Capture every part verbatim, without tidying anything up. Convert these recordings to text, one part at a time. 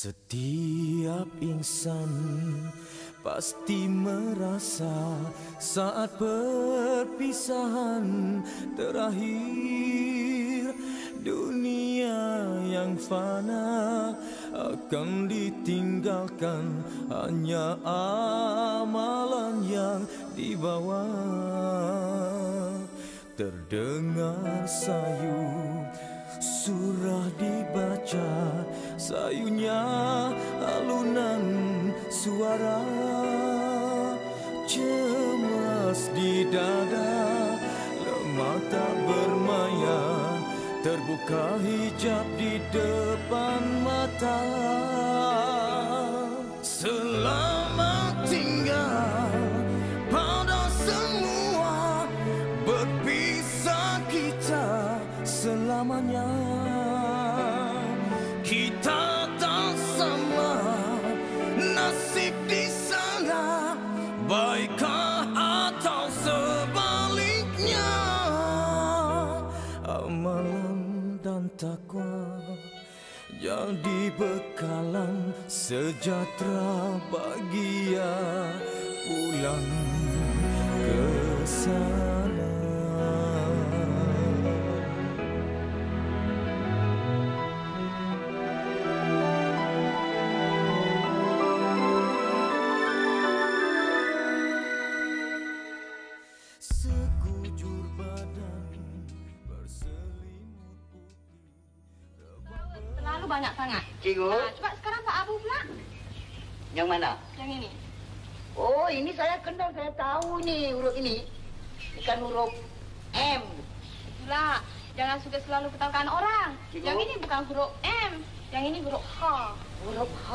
Setiap insan pasti merasa saat perpisahan terakhir, dunia yang fana akan ditinggalkan, hanya amalan yang dibawa. Terdengar sayu, surah dibaca, sayunya alunan suara, cemas di dada, lemah tak bermaya, terbuka hijab di depan mata. Selamat tinggal pada semua, berpisah kita selamanya. Kita tak sama nasib di sana, baikkah atau sebaliknya. Amalan dan takwa jadi bekalan sejahtera bahagia pulang ke sana. Sekujur badan berselimut putih. Terlalu banyak sangat. Cikgu. Nah, coba sekarang Pak Abu pula. Yang mana? Yang ini. Oh, ini saya kenal, saya tahu ni huruf ini. Bukan huruf M. Itulah, jangan suka selalu ketahukan orang. Cikgu. Yang ini bukan huruf M, yang ini huruf H. Huruf H.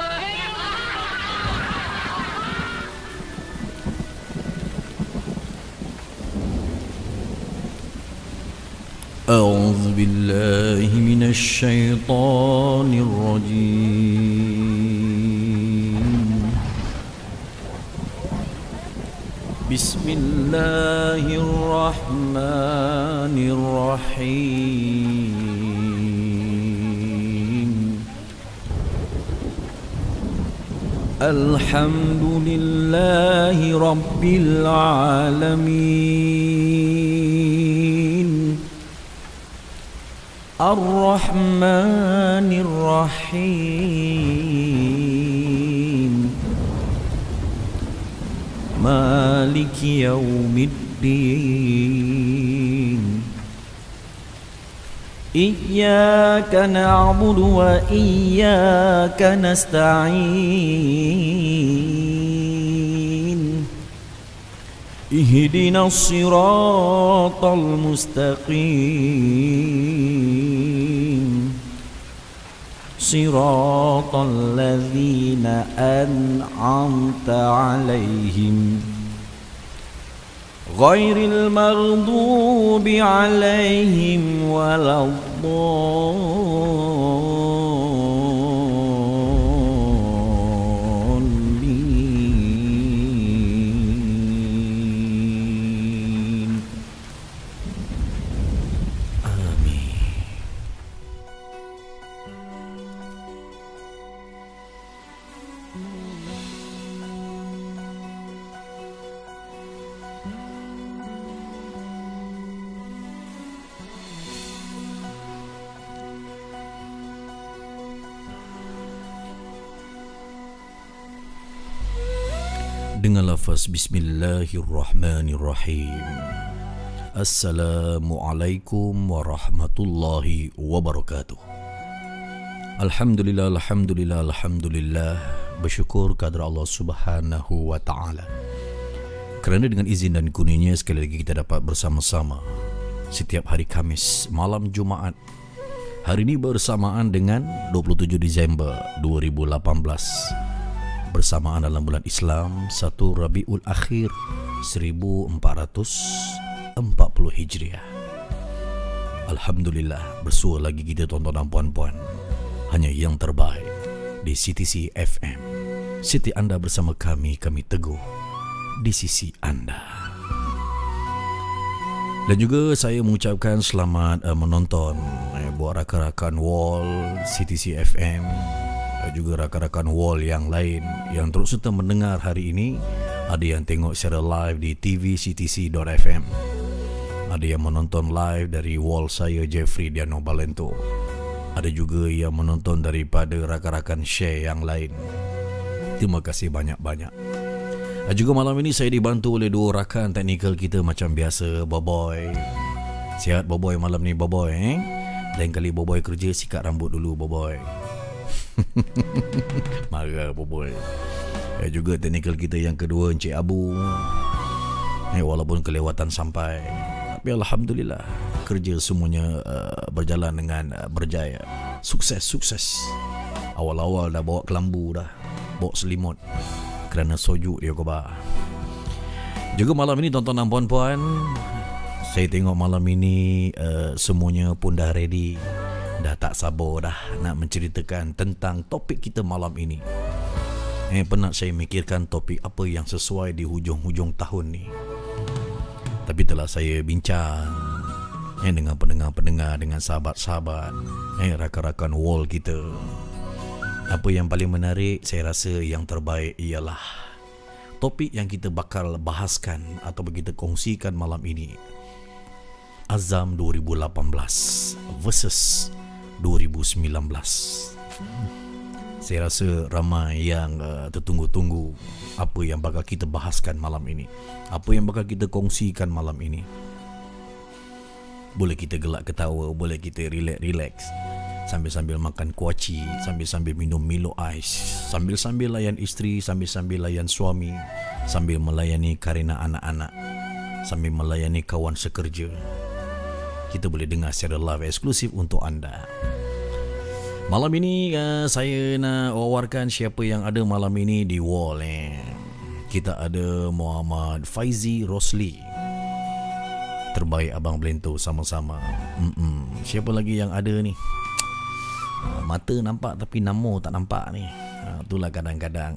أعوذ بالله من الشيطان الرجيم. بسم الله الرحمن الرحيم. الحمد لله رب العالمين، الرحمن الرحيم، مالك يوم الدين. إياك نعبد وإياك نستعين، اهدنا الصراط المستقيم، صراط الذين أنعمت عليهم غير المغضوب عليهم ولا الضالين. آمين. Dengan lafaz Bismillahirrahmanirrahim. Assalamualaikum warahmatullahi wabarakatuh. Alhamdulillah, alhamdulillah, alhamdulillah. Bersyukur kepada Allah Subhanahu wa taala, kerana dengan izin dan kurnia sekali lagi kita dapat bersama-sama setiap hari Khamis malam Jumaat. Hari ini bersamaan dengan dua puluh tujuh Disember dua ribu lapan belas, bersamaan dalam bulan Islam satu Rabiul Akhir seribu empat ratus empat puluh Hijriah. Alhamdulillah, bersua lagi kita tuan-tuan dan puan-puan. Hanya yang terbaik di C T C F M. Siti anda bersama kami, kami teguh di sisi anda. Dan juga saya mengucapkan selamat uh, menonton uh, buat rakan-rakan Wall C T C F M juga rakan-rakan wall yang lain yang terus serta mendengar hari ini. Ada yang tengok secara live di t v c t c dot f m. Ada yang menonton live dari wall saya Jeffrey Diano Balento. Ada juga yang menonton daripada rakan-rakan share yang lain. Terima kasih banyak-banyak. Juga malam ini saya dibantu oleh dua rakan teknikal kita macam biasa, Boboy. Sihat Boboy malam ni Boboy eh? Lain kali Boboy kerja sikat rambut dulu Boboy. Marah Boboy. Eh, juga teknikal kita yang kedua Encik Abu. Eh, walaupun kelewatan sampai, tapi Alhamdulillah kerja semuanya uh, berjalan dengan uh, berjaya. Sukses, sukses. Awal-awal dah bawa kelambu dah, bawa selimut kerana sojuk dia kobar. Juga malam ini tuan-tuan dan puan-puan, saya tengok malam ini uh, semuanya pun dah ready. Dah tak sabar dah nak menceritakan tentang topik kita malam ini. Eh, penat saya mikirkan topik apa yang sesuai di hujung-hujung tahun ni. Tapi telah saya bincang eh, dengan pendengar-pendengar, dengan sahabat-sahabat, eh, rakan-rakan wall kita. Apa yang paling menarik, saya rasa yang terbaik ialah topik yang kita bakal bahaskan atau kita kongsikan malam ini. Azam dua ribu lapan belas versus dua ribu sembilan belas. Saya rasa ramai yang uh, tertunggu-tunggu apa yang bakal kita bahaskan malam ini, apa yang bakal kita kongsikan malam ini. Boleh kita gelak ketawa, boleh kita relax-relax sambil-sambil makan kuaci, sambil-sambil minum Milo Ice, sambil-sambil layan isteri, sambil-sambil layan suami, sambil melayani karina anak-anak, sambil melayani kawan sekerja. Kita boleh dengar secara live eksklusif untuk anda. Malam ini uh, saya nak wawarkan siapa yang ada malam ini di wall eh. Kita ada Muhammad Faizi Rosli, terbaik Abang Balento sama-sama. Mm-mm. Siapa lagi yang ada ni? Uh, mata nampak tapi nama tak nampak ni. Uh, itulah kadang-kadang.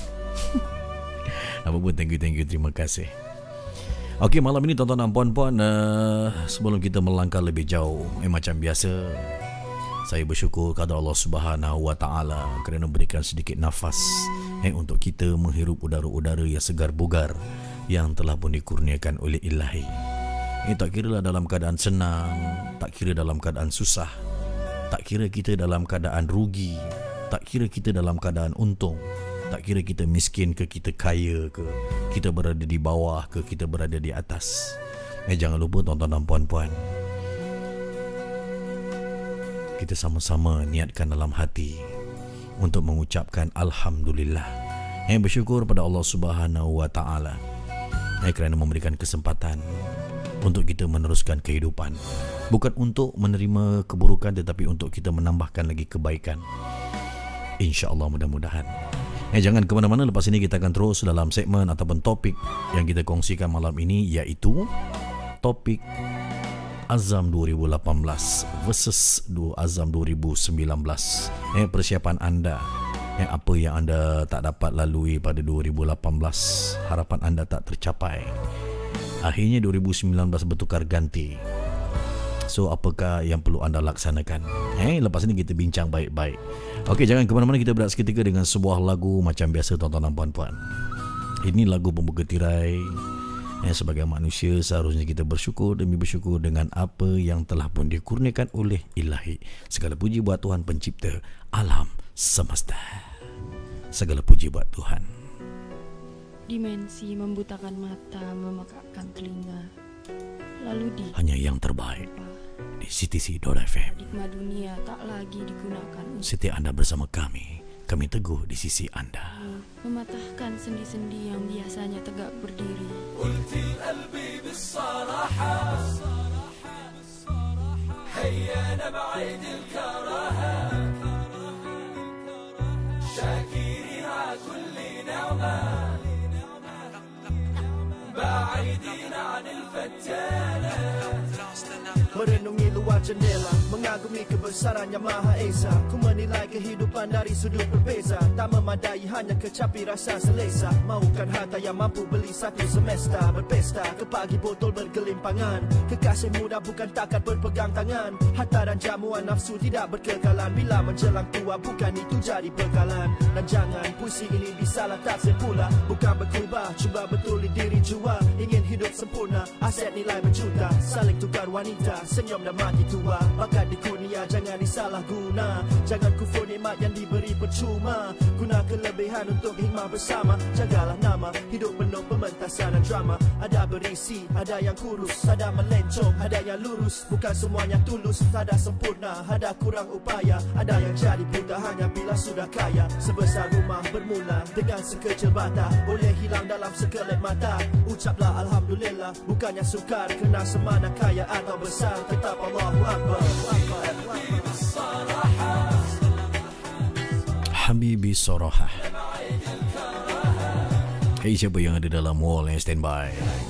Apa pun, thank you, thank you, terima kasih. Okey, malam ini tuan-tuan dan puan-puan, uh, sebelum kita melangkah lebih jauh, eh, macam biasa, saya bersyukur kepada Allah Subhanahu Wa Taala kerana memberikan sedikit nafas eh, untuk kita menghirup udara-udara yang segar bugar yang telah pun dikurniakan oleh Ilahi. Eh, tak kira lah dalam keadaan senang, tak kira dalam keadaan susah, tak kira kita dalam keadaan rugi, tak kira kita dalam keadaan untung, tak kira kita miskin ke kita kaya ke, kita berada di bawah ke kita berada di atas. Eh, jangan lupa tuan-tuan dan puan-puan, kita sama-sama niatkan dalam hati untuk mengucapkan Alhamdulillah. Eh, bersyukur pada Allah Subhanahu Wa Taala eh, kerana memberikan kesempatan untuk kita meneruskan kehidupan. Bukan untuk menerima keburukan, tetapi untuk kita menambahkan lagi kebaikan. InsyaAllah, mudah-mudahan. Eh, jangan ke mana-mana, lepas ini kita akan terus dalam segmen ataupun topik yang kita kongsikan malam ini, iaitu topik Azam dua ribu lapan belas versus Azam dua ribu sembilan belas. Eh, persiapan anda, eh, apa yang anda tak dapat lalui pada dua ribu lapan belas, harapan anda tak tercapai, akhirnya dua ribu sembilan belas bertukar ganti. So, apakah yang perlu anda laksanakan? Eh, lepas ini kita bincang baik-baik. Okey, jangan ke mana-mana, kita berehat seketika dengan sebuah lagu macam biasa tuan-tuan dan puan-puan. Ini lagu pembuka tirai. Eh, sebagai manusia seharusnya kita bersyukur demi bersyukur dengan apa yang telah pun dikurniakan oleh Ilahi. Segala puji buat Tuhan pencipta alam semesta. Segala puji buat Tuhan. Dimensi membutakan mata, memekakkan telinga, lalu di hanya yang terbaik di C T C dot F M. Hikmah dunia tak lagi digunakan. Setiap anda bersama kami, kami teguh di sisi anda. Mematahkan sendi-sendi yang biasanya tegak berdiri. Merenungi keluar jendela, mengagumi kebesaran yang Maha Esa. Ku menilai kehidupan dari sudut berbeza, tak memadai hanya kecapi rasa selesa. Mahukan harta yang mampu beli satu semesta, berpesta ke pagi botol bergelimpangan. Kekasih muda bukan takat berpegang tangan, harta dan jamuan nafsu tidak berkekalan. Bila menjelang tua bukan itu jadi bekalan. Dan jangan puisi ini disalah tafsir pula, bukan berkubah, cuba betuli diri jua. Ingin hidup sempurna, aset nilai berjuta, saling tukar wanita, senyum dan mati tua. Bakat di kurnia jangan disalah guna, jangan kufur nikmat yang diberi percuma. Guna kelebihan untuk hikmah bersama, jagalah nama, hidup penuh pementasan dan drama. Ada berisi, ada yang kurus, ada melencong, ada yang lurus. Bukan semuanya tulus, ada sempurna, ada kurang upaya. Ada yang jadi buta hanya bila sudah kaya. Sebesar rumah bermula dengan sekecil bata, boleh hilang dalam sekelip mata. Ucaplah Alhamdulillah, bukannya sukar, kena semana kaya atau besar, tetap Allahu Akbar. Habibi Sorahah. Hey, siapa yang ada dalam wall yang standby?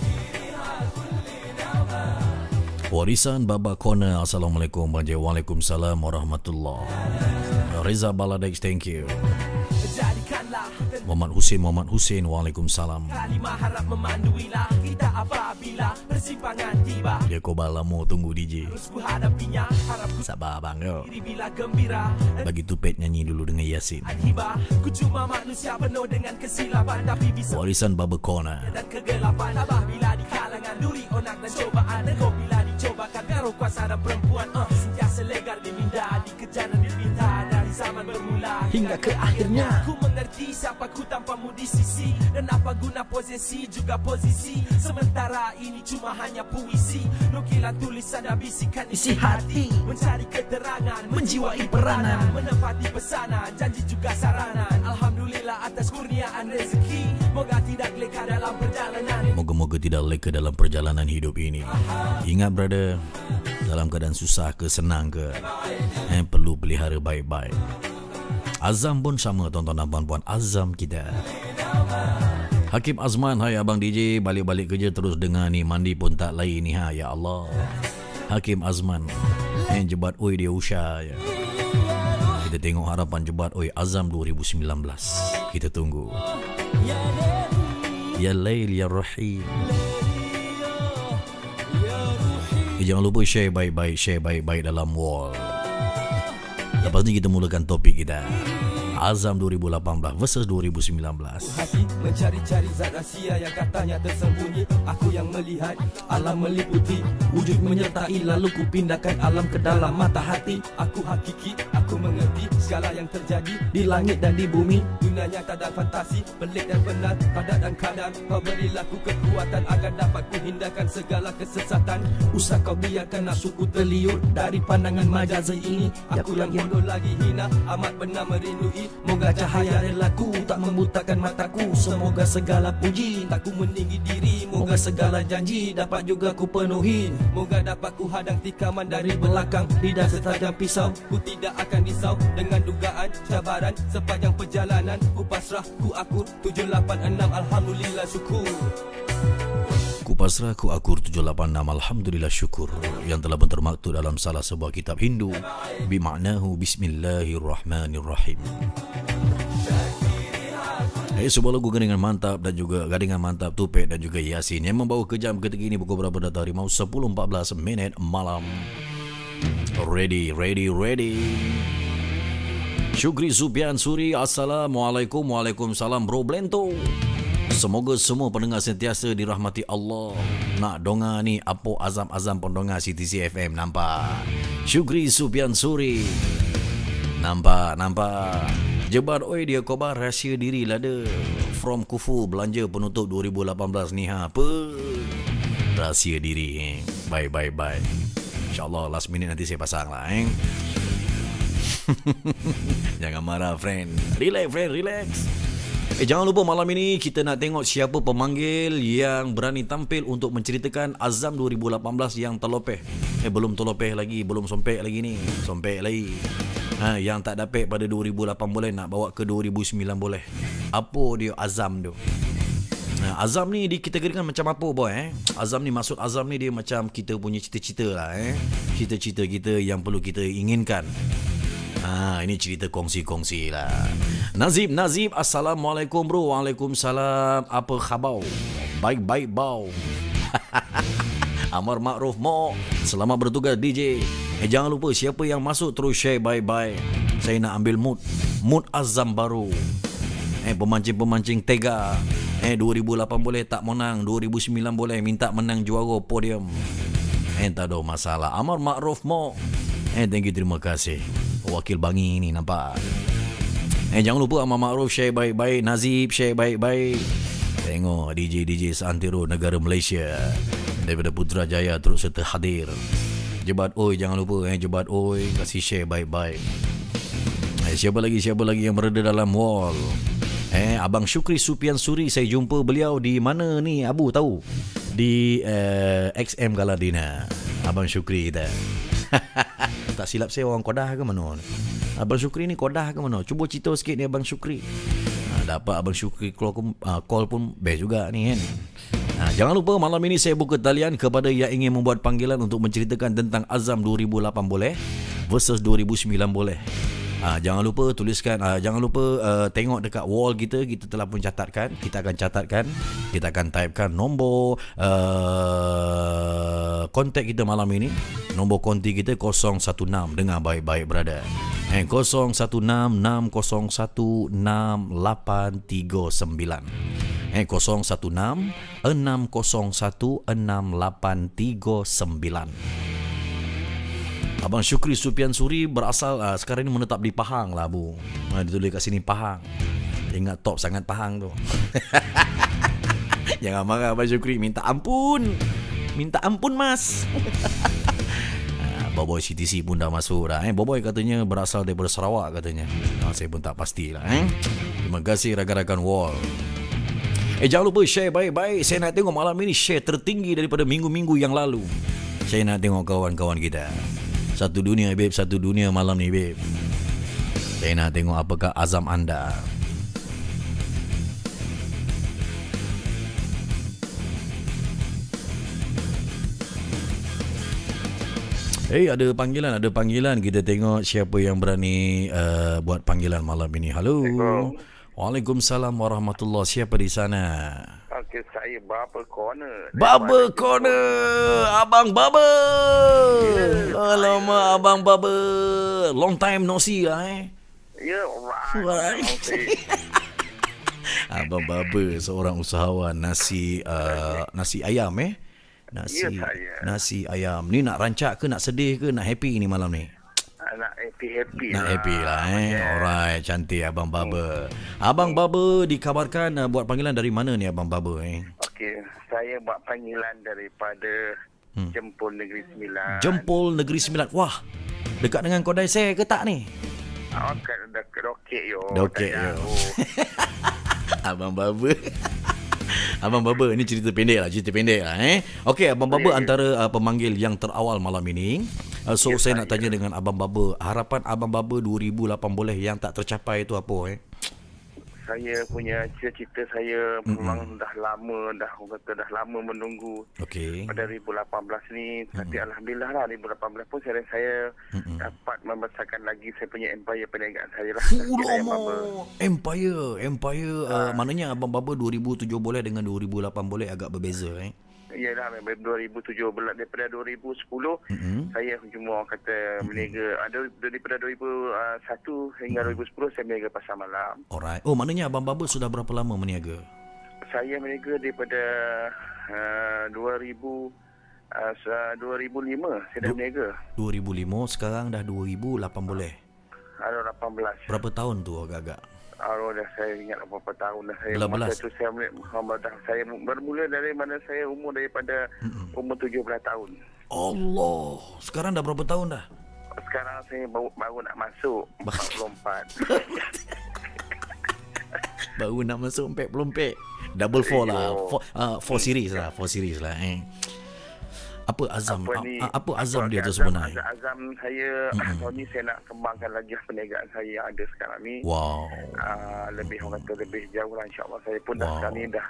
Warisan Baba Corner. Assalamualaikum. Banjir. Waalaikumsalam warahmatullahi. Reza Baladex, thank you. Muhammad Hussein, Muhammad Hussein, Waalaikumsalam. Harap memanduilah kita apabila persimpangan tiba. Dia kau balamu tunggu D J. Terus ku hadapinya, harap ku Sabar bang yo. bila gembira. Bagi Tupet nyanyi dulu dengan Yasin. Hibah, ku cuma manusia penuh dengan kesilapan, tapi bisa Warisan Baba Corner. dan kegelapan. Tabah bila di kalangan duri onak dan cobaan, dan kau bila dicobakan garuh kuasa dan perempuan. uh, Sentiasa legar diminda, dikejar dan dipinta dari zaman bermula hingga ke akhirnya. Ku mengerti siapa ku tanpamu di sisi, dan apa guna posisi juga posisi. Sementara ini cuma hanya puisi, nukilan tulisan dan bisikan isi hati. Mencari keterangan, menjiwai peranan, menepati pesanan, janji juga saranan. Alhamdulillah atas kurniaan rezeki, moga tidak leka dalam perjalanan. Moga-moga tidak leka dalam perjalanan hidup ini. Ingat brother, dalam keadaan susah ke senang ke, eh, perlu pelihara baik-baik. Azam pun sama tuan-tuan dan puan-puan, azam kita. Hakim Azman, hai abang D J, balik-balik kerja terus dengar ni, mandi pun tak lain ni ha, ya Allah. Hakim Azman, eh, jebat oi dia Usha ya. Kita tengok harapan jebat oi Azam dua ribu sembilan belas. Kita tunggu. Ya Lail ya Rahim. Eh, jangan lupa share baik-baik, share baik-baik dalam wall. Lepas ni kita mulakan topik kita. Azam dua ribu lapan belas versus dua ribu sembilan belas. Hati mencari-cari zat rahsia yang katanya tersembunyi. Aku yang melihat alam meliputi, wujud menyertai, lalu ku pindahkan alam ke dalam mata hati. Aku hakiki, aku mengerti segala yang terjadi di langit dan di bumi. Dunia nyata dan fantasi, pelik dan benar, padat dan kadar. Kau berilah ku kekuatan agar dapat ku hindarkan segala kesesatan. Usah kau biarkan nafsuku terliur dari pandangan majazi ini. Aku yang bodoh lagi hina, amat benar merindui. Moga cahaya relaku tak membutakan mataku. Semoga segala puji tak ku meninggi diri. Moga segala janji dapat juga ku penuhi. Moga dapat ku hadang tikaman dari belakang, lidah setajam pisau. Ku tidak akan risau dengan dugaan cabaran sepanjang perjalanan. Ku pasrah, ku akur, tujuh lapan enam Alhamdulillah syukur. Ku pasrah, ku akur, tujuh lapan enam Alhamdulillah syukur, yang telah pun termaktub dalam salah sebuah kitab Hindu bimaknahu Bismillahirrahmanirrahim. Eh, sebuah lagu gadingan mantap dan juga gadingan mantap Tupet dan juga Yasin yang membawa ke jam ketika ini pukul berapa data harimau sepuluh empat belas minit malam. Ready, ready, ready. Syukri Supian Suri, Assalamualaikum. Waalaikumsalam bro Blento. Semoga semua pendengar sentiasa dirahmati Allah. Nak donga ni apa azam-azam pendonga C T C F M, nampak? Syukri Supian Suri. Nampak, nampak. Jebat oi dia kobar rahsia diri lada. From Kufu belanja penutup dua ribu lapan belas ni ha. Apa? Rahsia diri. Eh. Bye bye bye. InsyaAllah last minute nanti saya pasang lah eh. Jangan marah friend. Relax friend, relax. Eh, jangan lupa malam ini kita nak tengok siapa pemanggil yang berani tampil untuk menceritakan Azam dua ribu lapan belas yang terlopeh. Eh, belum terlopeh lagi, belum sompek lagi ni. Sompek lagi. Ha, yang tak dapat pada dua ribu lapan boleh nak bawa ke dua ribu sembilan boleh. Apa dia Azam tu? Ha, Ha, azam ni dikategorikan macam apa boy eh? Azam ni, maksud azam ni dia macam kita punya cita-cita lah eh. Cita-cita kita yang perlu kita inginkan. Ha, ini cerita kongsi-kongsi lah. Nazib, Nazib, Assalamualaikum bro. Waalaikumsalam. Apa khabar? Baik-baik bau. Amar Makruf Mo, selamat bertugas D J. Eh jangan lupa siapa yang masuk terus share bye-bye. Saya nak ambil mood. Mood azam baru. Eh pemancing-pemancing tega. Eh dua ribu lapan boleh tak menang, dua ribu sembilan boleh minta menang juara podium. Eh tak ada masalah. Amar Makruf Mo. Eh thank you, terima kasih. Wakil Bangi ni nampak. Eh jangan lupa Amar Makruf share baik-baik. Nazib share baik-baik. Tengok D J-D J seantero negara Malaysia daripada Putrajaya turut serta hadir. Jebat oi, jangan lupa eh jebat oi, kasih share baik-baik. Eh siapa lagi siapa lagi yang berada dalam wall? Eh Abang Syukri Supian Suri, saya jumpa beliau di mana ni Abu tahu? Di uh, X M Galadina. Abang Syukri kita. Tak silap saya orang Kedah ke mana? Abang Syukri ni Kedah ke mana? Cuba cerita sikit ni Abang Syukri. Ha, dapat Abang Syukri call, uh, call pun best juga ni kan. Ha, jangan lupa malam ini saya buka talian kepada yang ingin membuat panggilan untuk menceritakan tentang Azam dua ribu lapan boleh versus dua ribu sembilan boleh. Ha, jangan lupa tuliskan, uh, jangan lupa uh, tengok dekat wall kita, kita telah pun catatkan, kita akan catatkan, kita akan typekan nombor uh, kontak kita malam ini. Nombor konti kita kosong satu enam, dengar baik-baik brother. Eh kosong satu enam enam kosong satu enam lapan tiga sembilan. Eh kosong satu enam enam kosong satu enam lapan tiga sembilan. Abang Syukri Supian Suri berasal uh, sekarang ini menetap di Pahang lah Bu. Uh, ditulis kat sini Pahang. Ingat top sangat Pahang tu. Jangan marah Abang Syukri, minta ampun. Minta ampun mas. uh, Boboy C T C pun dah masuk dah. Eh Boboy katanya berasal daripada Sarawak katanya. Uh, saya pun tak pastilah eh. Terima kasih rakan-rakan wall. Eh jangan lupa share baik-baik. Saya nak tengok malam ini share tertinggi daripada minggu-minggu yang lalu. Saya nak tengok kawan-kawan kita. Satu dunia babe, satu dunia malam ni babe. Saya nak tengok apakah azam anda. Eh hey, ada panggilan, ada panggilan. Kita tengok siapa yang berani uh, buat panggilan malam ini. Halo. Waalaikumsalam warahmatullahi. Siapa di sana? Okey, saya Baba Corner. Baba Corner, Abang Baba. Yeah, alamak, Abang Baba. Long time no see lah eh. Ya, alright. Abang Baba seorang usahawan nasi uh, nasi ayam eh. Nasi ya, nasi ayam. Ni nak rancak ke, nak sedih ke, nak happy ni malam ni? Nak happy-happy Nak lah. happy lah eh. Yeah. Alright, cantik Abang Baba. Abang Baba dikabarkan uh, buat panggilan dari mana ni Abang Baba eh? Okey, saya buat panggilan daripada hmm. Jempol Negeri Sembilan. Jempol Negeri Sembilan. Wah, dekat dengan kedai saya ke tak ni? Oh, dekat Dokek yo. Dokek yo. Abang Baba. Abang Baba, ini cerita pendek lah, cerita pendek lah eh. Okey, Abang Baba yeah, antara uh, pemanggil yang terawal malam ini. Uh, so, yeah, saya nak tanya dengan Abang Baba, harapan Abang Baba dua ribu lapan boleh yang tak tercapai itu apa eh? Saya punya cita-cita saya mm-hmm. memang dah lama, dah orang kata dah lama menunggu. Okey. Pada dua ribu lapan belas ni, mm-hmm. tapi alhamdulillah lah dua ribu lapan belas pun saya saya mm-hmm. dapat membesarkan lagi saya punya empire perniagaan saya lah. Fuh, empire, empire ha. uh, maknanya Abang Baba dua ribu tujuh boleh dengan dua ribu lapan boleh agak berbeza eh. Yalah, dua ribu tujuh belas daripada dua ribu sepuluh mm-hmm. saya cuma orang kata meniaga ada daripada dua ribu satu hingga mm-hmm. dua ribu sepuluh saya meniaga pasar malam. Alright. Oh, maknanya Abang Baba sudah berapa lama meniaga? Saya meniaga daripada uh, dua ribu lima saya dah du- meniaga. dua ribu lima sekarang dah dua ribu lapan boleh. Ada lapan belas. Berapa tahun tu agak-agak? Oh, dah saya ingat berapa tahun dah saya. Masa tu saya dah saya bermula dari mana saya umur daripada mm-mm. umur tujuh belas tahun. Allah, sekarang dah berapa tahun dah? Sekarang saya baru, baru nak masuk empat puluh empat. Baru nak masuk empat puluh empat. Double four lah, four, uh, four series lah, four series lah eh. Apa azam apa, ni, apa azam apa dia tu sebenarnya? Azam saya mm-hmm. tahun ni saya nak kembangkan lagi perniagaan saya yang ada sekarang ni. Wow. Uh, lebih orang kata lebih jauh lah, insya-Allah. Saya pun wow. dah sekarang ni dah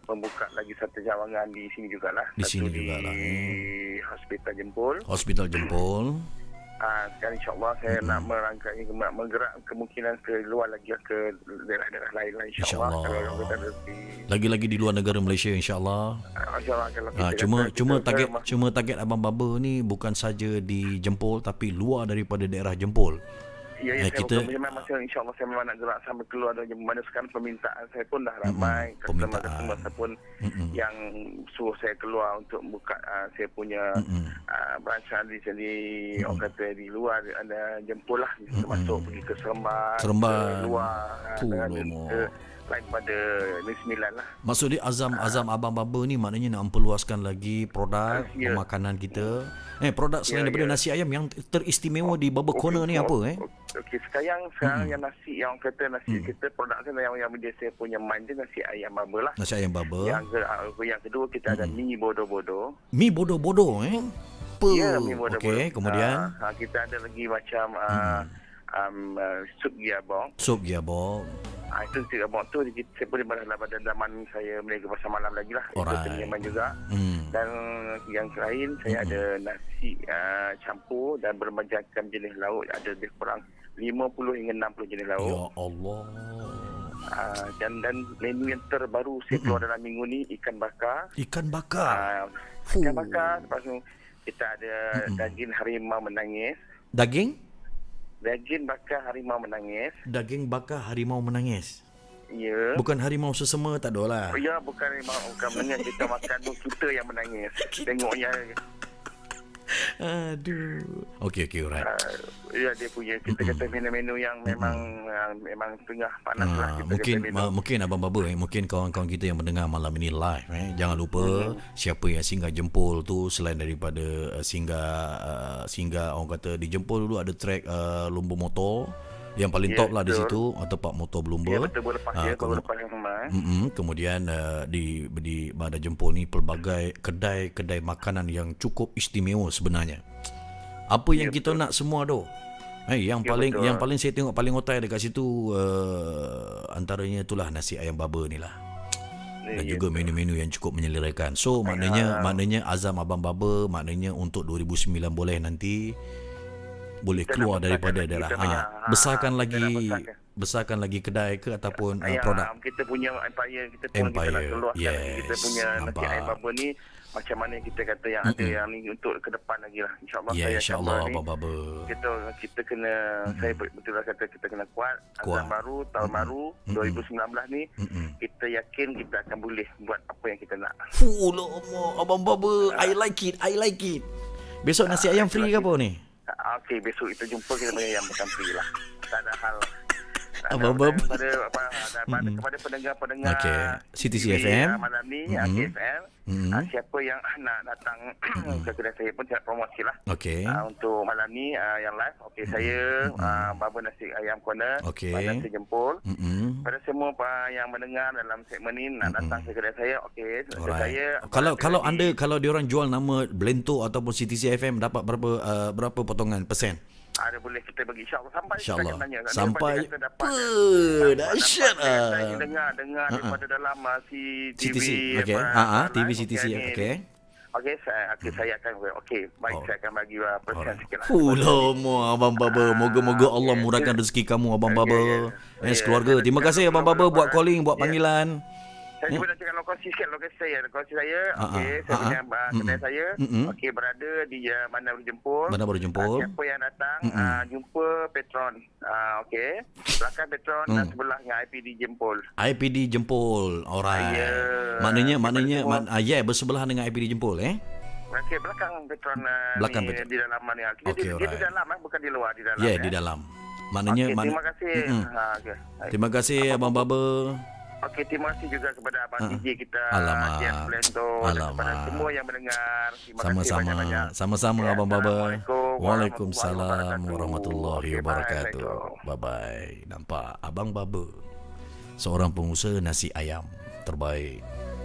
membuka lagi satu cawangan di sini jugalah. Di satu sini di jugalah. Eh. Hospital Jempol. Hospital Jempol. Ah, sekarang insyaAllah saya mm-hmm. nak merangkai, nak menggerak kemungkinan ke luar lagi ke daerah-daerah lain lah insyaAllah. InsyaAllah. Kalau Lagi-lagi di luar negara Malaysia insyaAllah. Ah, insyaAllah kalau Ha, kita cuma kata, cuma kita target ke- cuma target Abang Baba ni bukan saja di Jempol tapi luar daripada daerah Jempol. Ya, Eh, ya, saya kita- kita, memang masa insyaAllah saya memang nak gerak sampai keluar dari mana sekarang permintaan saya pun dah ramai. Mm-mm, Customer-customer permintaan. saya pun Mm-mm. yang suruh saya keluar untuk buka uh, saya punya uh, branch di sini, orang kata di luar ada Jempol lah, termasuk pergi ke Seremban, Seremban. ke luar uh, Tu dengan lama. ke lain pada Negeri Sembilan lah. Maksud dia azam-azam Abang Baba ni maknanya nak memperluaskan lagi produk Ya. pemakanan kita. Eh produk selain Ya, daripada ya. nasi ayam yang teristimewa di Baba Corner ni apa eh? Okey, sekarang sekarang yang nasi yang orang kata nasi kita produk saya yang yang dia saya punya mind dia nasi ayam Baba lah. Nasi ayam Baba. Yang ke, uh, yang kedua kita ada mi bodoh-bodoh. Mi bodoh-bodoh eh. Apa? Ya, mi bodoh-bodoh. Okey, kemudian uh, uh, kita ada lagi macam uh, um, uh, sup giabong. sup giabong. Ah, itu sup giabong tu kita, saya boleh balas pada zaman saya meniaga pasar malam lagi lah. Alright. Itu penyelaman juga. Hmm. Dan yang lain saya Mm-mm. ada nasi uh, campur dan bermacam jenis lauk, ada lebih kurang lima puluh hingga enam puluh jenis lauk. Ya Allah. Uh, dan dan menu yang terbaru saya keluar dalam minggu ni ikan bakar. Ikan bakar. Uh, Fuh. ikan bakar, lepas tu kita ada Mm-mm. daging harimau menangis. Daging? Daging bakar harimau menangis. Daging bakar harimau menangis. Ya. Bukan harimau sesama tak ada lah. Ya, bukan harimau, bukan menangis. Kita makan tu kita yang menangis. Tengok yang Aduh. Okey okey alright. uh, ya dia punya kita kata menu-menu yang memang uh, memang tengah panas lah. Ah, Kita mungkin kata menu. ma- mungkin Abang Baba eh, mungkin kawan-kawan kita yang mendengar malam ini live eh, jangan lupa siapa yang singgah Jempol tu selain daripada uh, singgah uh, singgah orang kata di Jempol dulu ada track uh, lumba motor yang paling Ya, top lah di betul. situ atau pak motor berlumba. Ya, betul berlepas Ah, ya, kemu- berlepas yang memang. Eh. Mm-mm. Kemudian uh, di di Bandar Jempol ni pelbagai kedai-kedai makanan yang cukup istimewa sebenarnya. Apa yang Ya, kita betul. nak semua tu. Eh, yang Ya, paling betul. yang paling saya tengok paling otai dekat situ uh, antaranya itulah nasi ayam Baba ni lah. Dan Ya, juga menu-menu yang cukup menyelerakan. So maknanya maknanya azam Abang Baba maknanya untuk dua ribu sembilan boleh nanti boleh Kita keluar nak daripada besarkan lagi, daerah kita ha, punya, besarkan ha, lagi kita nak besarkan. besarkan lagi kedai ke ataupun uh, Ya, produk. kita punya empire kita pun kita Empire, nak keluarkan yes, lagi. Kita punya nasi nampak. ayam Baba ni macam mana kita kata yang ada yang ni untuk ke depan lagi lah. InsyaAllah Ya saya akan insya-Allah buat ni. Abang Baba. Kita kita kena saya betul lah kata kita kena kuat. Kuat. Azam baru tahun baru dua ribu sembilan belas ni Mm-mm. kita yakin kita akan boleh buat apa yang kita nak. Fuh lama Abang Baba, I like it, I like it. Besok nasi ayam free ke apa ni? Ah, Okey, besok kita jumpa kita punya yang bukan free lah. Tak ada hal. Tak ada Abang hal. Bab. Pada, apa, ada, pada, kepada pendengar-pendengar Okey. C T C T V, F M. ah, malam ni, Mm-mm. mm-hmm. K F M. Mm-mm. Ah, siapa yang nak datang ke kedai saya pun saya promosi lah. Okey. Ah, untuk malam ni ah, yang live, okey saya ah, Baba Nasi Ayam Corner, Okey. Baba Nasi Jempol. Mm-mm. Pada semua ah, yang mendengar dalam segmen ni nak datang ke kedai saya, okey. Kedai Alright. saya Kalau pada kalau di- anda kalau diorang jual nama Blento ataupun C T C F M dapat berapa uh, berapa potongan persen? ada boleh kita bagi insya-Allah sampai InsyaAllah. kita akan tanya. Dia Sampai pasti kata dapat. apa? Dahsyat Dapat, ah. Saya dengar dengar Ha-ha. daripada dalam uh, si C T V. T C. Okey. apa, Ha ah, T V live, C T C. ni. Okey. Okey, saya okay, saya akan okey, baik Oh. saya akan bagi uh, persen Alright. sikit lah. Fuh lama Abang Baba. Moga-moga Allah okey. murahkan rezeki kamu Abang Ya, ya, Baba. ya. Eh Ya, sekeluarga. ya, Terima ya, kasih ya, Abang ya, Baba ya, buat ya. calling, buat Ya. panggilan. Saya cuba nak cakap lokasi sikit lokasi saya. Lokasi saya, Ha, okey, ha, saya ha, punya ha. uh, kedai Mm-mm. saya, Mm-mm. okey berada di uh, Bandar Baru Jempol. Bandar Baru Jempol. Uh, siapa yang datang, Mm-mm. uh, jumpa Petron. Uh, okey. Belakang Petron dan Mm. sebelah dengan I P D Jempol. I P D Jempol. Alright. Ya. Maknanya Kepada maknanya semua- man, ah, yeah, bersebelahan dengan I P D Jempol eh. Okey, belakang Petron uh, Belakang ni, Petron. di dalam ni. Dia, Okey, dia, dia di alright. dalam eh, bukan di luar, di dalam. Ya, yeah, eh. di dalam. Maknanya Okey, man- terima kasih. Mm-mm. Ha, okay. Terima kasih Abang Baba. Okey, terima kasih juga kepada Abang Ha. D J kita. Alamak. Jeff Lento. Dan kepada Alamak. semua yang mendengar. Terima kasih Sama-sama. banyak-banyak. Sama-sama Ya, Abang Baba. Assalamualaikum Waalaikumsalam warahmatullahi warahmatullahi wabarakatuh. wabarakatuh. Bye-bye. Nampak Abang Baba. Seorang pengusaha nasi ayam terbaik.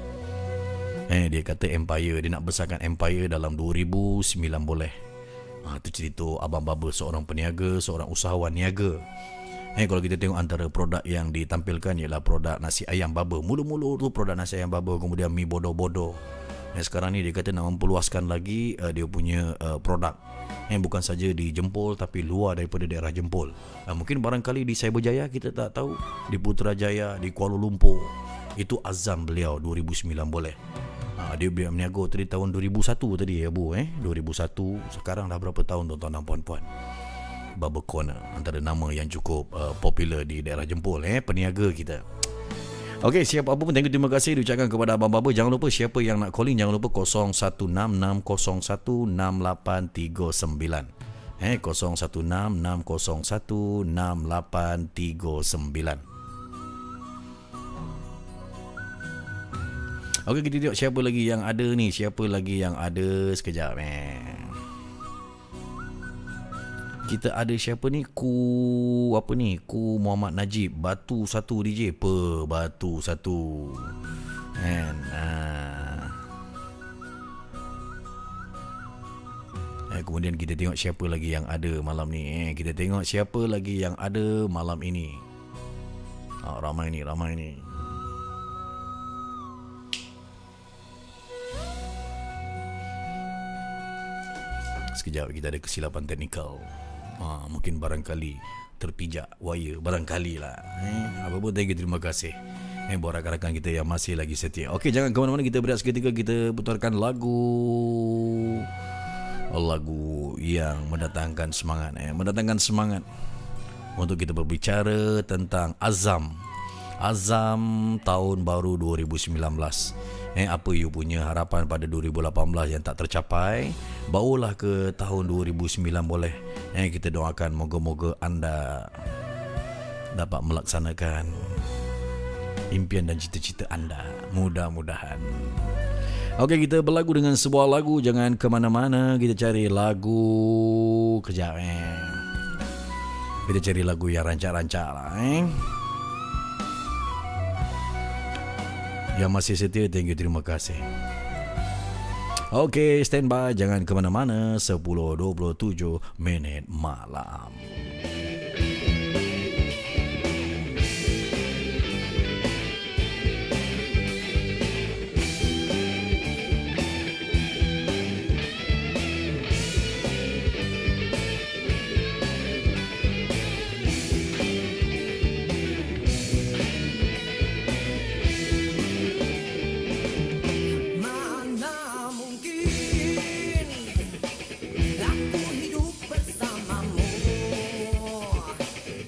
Eh dia kata empire, dia nak besarkan empire dalam dua ribu sembilan boleh. Ha tu cerita Abang Baba, seorang peniaga, seorang usahawan niaga. Eh, kalau kita tengok antara produk yang ditampilkan ialah produk nasi ayam baba. Mula-mula tu produk nasi ayam baba, kemudian mi bodoh-bodoh. Eh, sekarang ni dia kata nak memperluaskan lagi uh, dia punya uh, produk. Eh, bukan saja di Jempol tapi luar daripada daerah Jempol. Uh, mungkin barangkali di Cyberjaya kita tak tahu, di Putrajaya, di Kuala Lumpur. Itu azam beliau dua ribu sembilan boleh. Uh, dia berniaga tadi tahun dua ribu satu tadi ya Bu eh. dua ribu satu, sekarang dah berapa tahun tuan-tuan dan puan-puan. Baba Corner, antara nama yang cukup uh, popular di daerah Jempol eh, peniaga kita. Okey, siapa apa pun thank you, terima kasih diucapkan kepada Abang Baba. Jangan lupa siapa yang nak calling, jangan lupa kosong satu enam enam kosong satu enam lapan tiga sembilan. Eh, kosong satu enam enam kosong satu enam lapan tiga sembilan. Okey, kita tengok siapa lagi yang ada ni, siapa lagi yang ada sekejap eh. Kita ada siapa ni? Ku apa ni? Ku Muhammad Najib. Batu satu D J. Pe Batu satu. Kan? Ah. Eh, kemudian kita tengok siapa lagi yang ada malam ni. Eh, kita tengok siapa lagi yang ada malam ini. Ah, ramai ni, ramai ni. Sekejap, kita ada kesilapan teknikal. Ha, mungkin barangkali terpijak wire, barangkali lah eh, apa pun, thank you, terima kasih eh, buat rakan-rakan kita yang masih lagi setia. Okey, jangan ke mana-mana, kita berehat seketika, kita putarkan lagu lagu yang mendatangkan semangat eh, mendatangkan semangat untuk kita berbicara tentang azam azam tahun baru dua ribu sembilan belas. Eh, apa you punya harapan pada dua ribu lapan belas yang tak tercapai? Bawalah ke tahun dua ribu sembilan boleh. Eh, kita doakan moga-moga anda dapat melaksanakan impian dan cita-cita anda. Mudah-mudahan. Okey, kita berlagu dengan sebuah lagu. Jangan ke mana-mana. Kita cari lagu kejap eh. Kita cari lagu yang rancak-rancak lah eh. Yang masih setia, thank you, terima kasih. Okey, stand by, jangan ke mana-mana. Sepuluh dua puluh tujuh minit malam. Aku hidup bersamamu.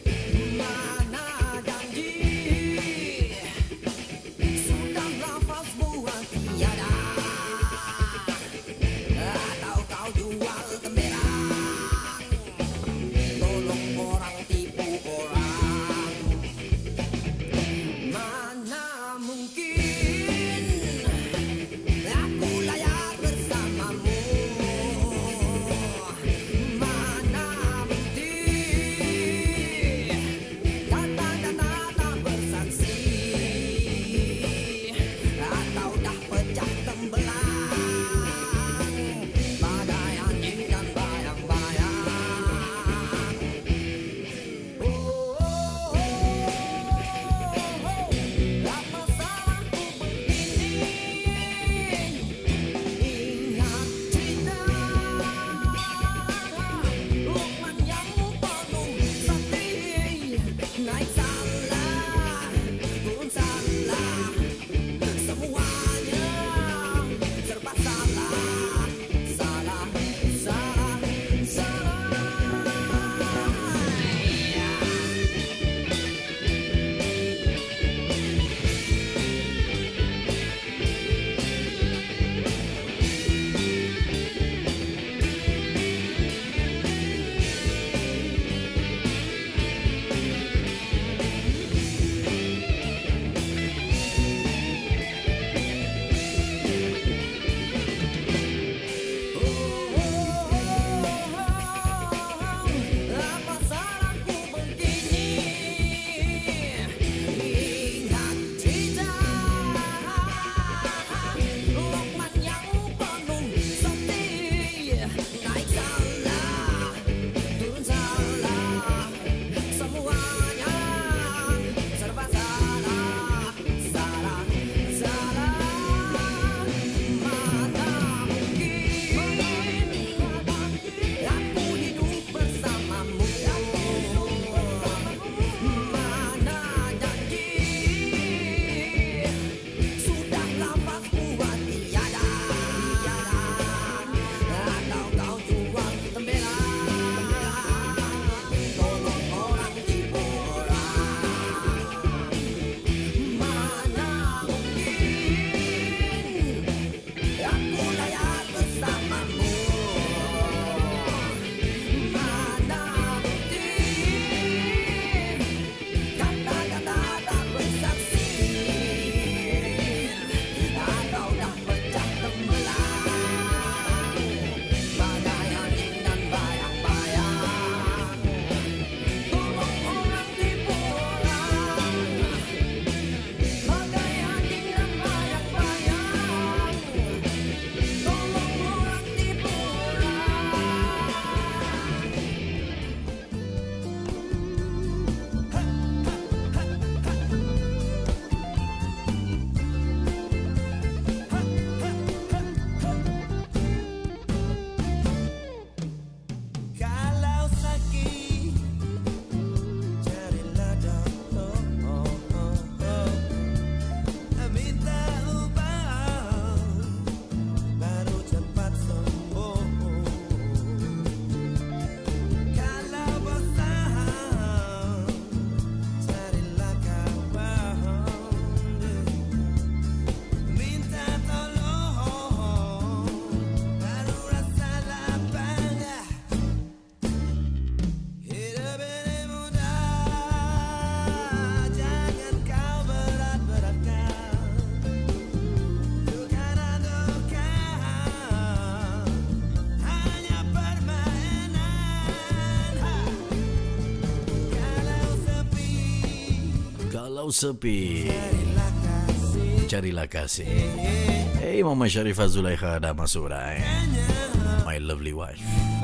Kalau sepi, carilah kasih. Hey, Mama Sharifah Zulaikha dah masuk dah, eh? My lovely wife.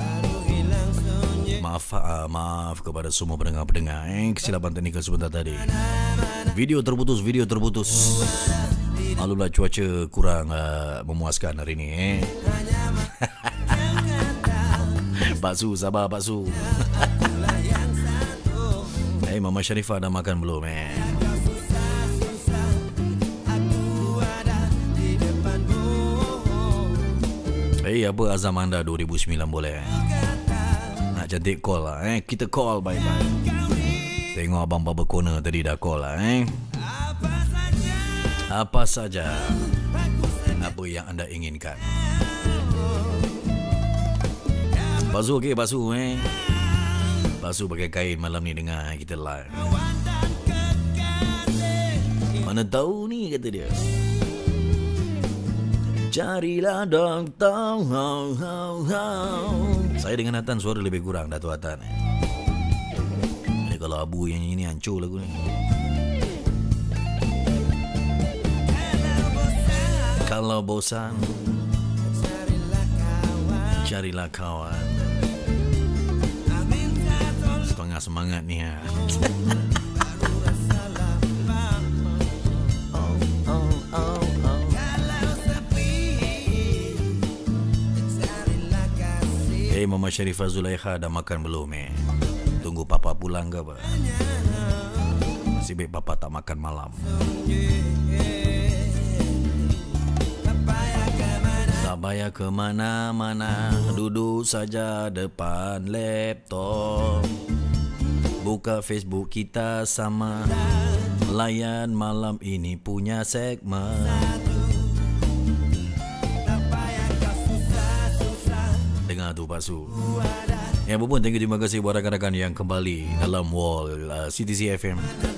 Maaf, uh, maaf kepada semua pendengar-pendengar, eh? Kesilapan teknikal sebentar tadi. Video terputus, video terputus. Malulah cuaca kurang uh, memuaskan hari ni, eh? Pak Su, sabar Pak Su. Hey, Mama Sharifah dah makan belum, eh? Hey, apa azam anda dua ribu sembilan boleh, eh? Nak cantik call lah, eh? Kita call bye-bye. Tengok Abang Baba Corner tadi dah call lah, eh? Apa saja apa yang anda inginkan. Pak Su, okey Pak Su, eh? Pak Su pakai kain malam ni dengar kita live. Mana tahu ni, kata dia. Carilah doktor. Saya dengan Hatan suara lebih kurang, Dato' Hatan, eh. Jadi kalau Abu yang ini hancur lagu ni. Kalau bosan, carilah kawan. Setengah semangat ni, ha. Eh, Mama Sharifah Zulaikha dah makan belum, eh? Tunggu Papa pulang ke apa? Masih baik Papa tak makan malam. Tak payah ke mana-mana, duduk saja depan laptop. Buka Facebook kita sama, layan malam ini punya segmen. Dengar tu Pak Su. Ya, apa pun, thank you, terima kasih buat rakan-rakan yang kembali dalam wall uh, C T C F M.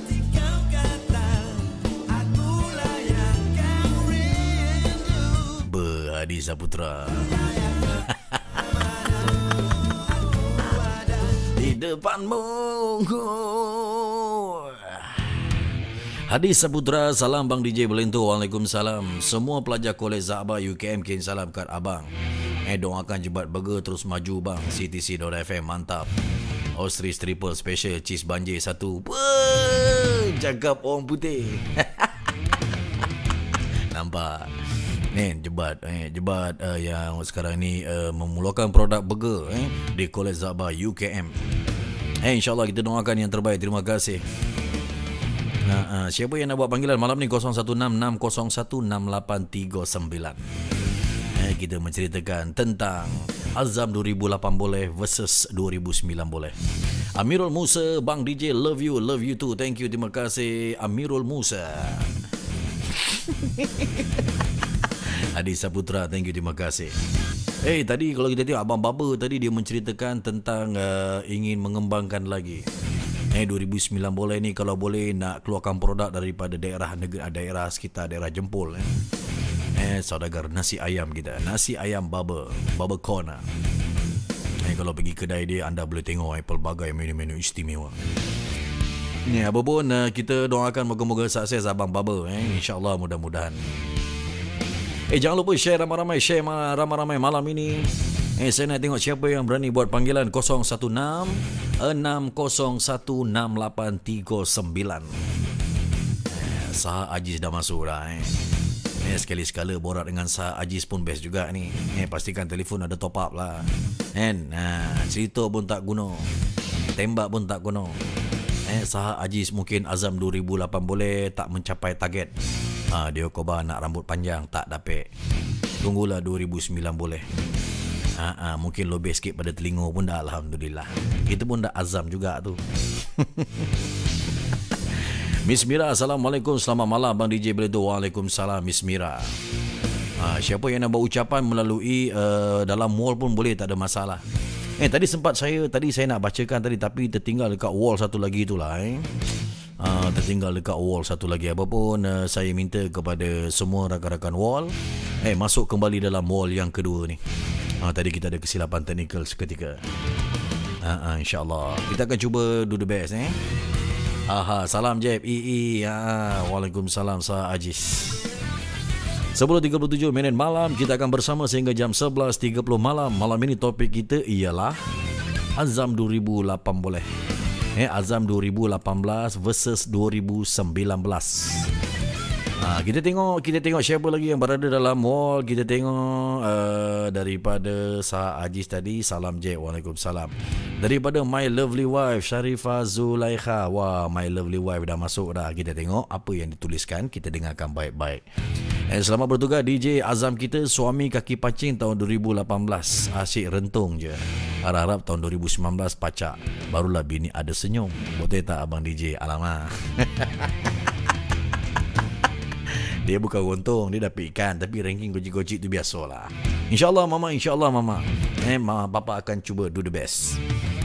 Be Hadi Saputra. Di depanmu. Hadi Saputra, salam Bang D J Belento. Waalaikumsalam. Semua pelajar Kolej Zabah U K M kirim salam kat abang. Eh, doakan Jebat Burger terus maju bang. C T C dot F M, mantap. Ostrich triple special cheese banjir satu. Wah, cakap orang putih. Nampak ni Jebat, eh, Jebat uh, yang sekarang ni uh, memulakan produk burger, eh, di Kolej Zabah U K M. Eh, InsyaAllah kita doakan yang terbaik. Terima kasih. Nah, uh, siapa yang nak buat panggilan malam ni? kosong satu enam enam kosong satu enam lapan tiga sembilan. Eh, kita menceritakan tentang Azam dua ribu lapan boleh versus dua ribu sembilan boleh. Amirul Musa, Bang D J, love you, love you too. Thank you, terima kasih Amirul Musa. Hadi Saputra, thank you, terima kasih. Eh, hey, tadi kalau kita tengok Abang Baba tadi dia menceritakan tentang uh, ingin mengembangkan lagi. Eh, dua ribu sembilan boleh ni kalau boleh nak keluarkan produk daripada daerah negara, daerah sekitar daerah Jempol, eh. Eh, saudagar nasi ayam kita, nasi ayam Baba, Baba Corner. Eh, kalau pergi kedai dia, anda boleh tengok eh, pelbagai menu-menu istimewa. Ni apa pun, uh, kita doakan moga-moga sukses Abang Baba, eh. InsyaAllah, mudah-mudahan. Eh, jangan lupa share ramai-ramai, share ramai-ramai malam ini. Eh, saya nak tengok siapa yang berani buat panggilan kosong satu enam enam kosong satu enam lapan tiga sembilan. Eh, Sah Aziz dah masuk dah, eh. Eh, sekali-sekala borak dengan Sah Aziz pun best juga ni. Eh, pastikan telefon ada top up lah. Kan? Nah, cerita pun tak guna. Tembak pun tak guna. Eh, Sah Aziz mungkin Azam dua ribu lapan boleh tak mencapai target. Ha, dia kobar nak rambut panjang tak dapat. Tunggulah dua ribu sembilan boleh. Ha, ha, mungkin lebih sikit pada telinga pun dah, alhamdulillah. Itu pun dah azam juga tu. Miss Mira, Assalamualaikum, selamat malam Bang D J Belento. Waalaikumsalam Miss Mira. Ha, siapa yang nak buat ucapan melalui uh, dalam wall pun boleh, tak ada masalah. Eh, tadi sempat saya tadi saya nak bacakan tadi tapi tertinggal dekat wall satu lagi itulah, eh. Uh, tertinggal dekat wall satu lagi. Apa pun uh, saya minta kepada semua rakan-rakan wall, eh, masuk kembali dalam wall yang kedua ni. uh, Tadi kita ada kesilapan teknikal seketika. uh, uh, InsyaAllah kita akan cuba do the best, eh. Aha, salam Jeb. I I. Ha, Waalaikumsalam Sah Ajis. sepuluh tiga puluh tujuh minit malam, kita akan bersama sehingga jam sebelas tiga puluh malam. Malam ini topik kita ialah Azam dua ribu lapan belas. Eh, Azam dua ribu lapan belas versus dua ribu sembilan belas. Ha, kita tengok kita tengok siapa lagi yang berada dalam wall. Kita tengok uh, daripada Sah Ajis tadi, salam Jeb. Waalaikumsalam. Daripada My Lovely Wife Sharifah Zulaikha. Wah, My Lovely Wife dah masuk dah. Kita tengok apa yang dituliskan, kita dengarkan baik-baik. Eh, selamat bertugas D J Azam kita, suami kaki pancing tahun dua ribu lapan belas. Asyik rentung je. Harap-harap tahun dua ribu sembilan belas pacak. Barulah bini ada senyum. Betul tak abang D J? Alamak. Dia bukan untung, dia dapat ikan. Tapi ranking gojek-gojek tu biasalah. InsyaAllah mama, insyaAllah mama. Eh, mama, papa akan cuba do the best.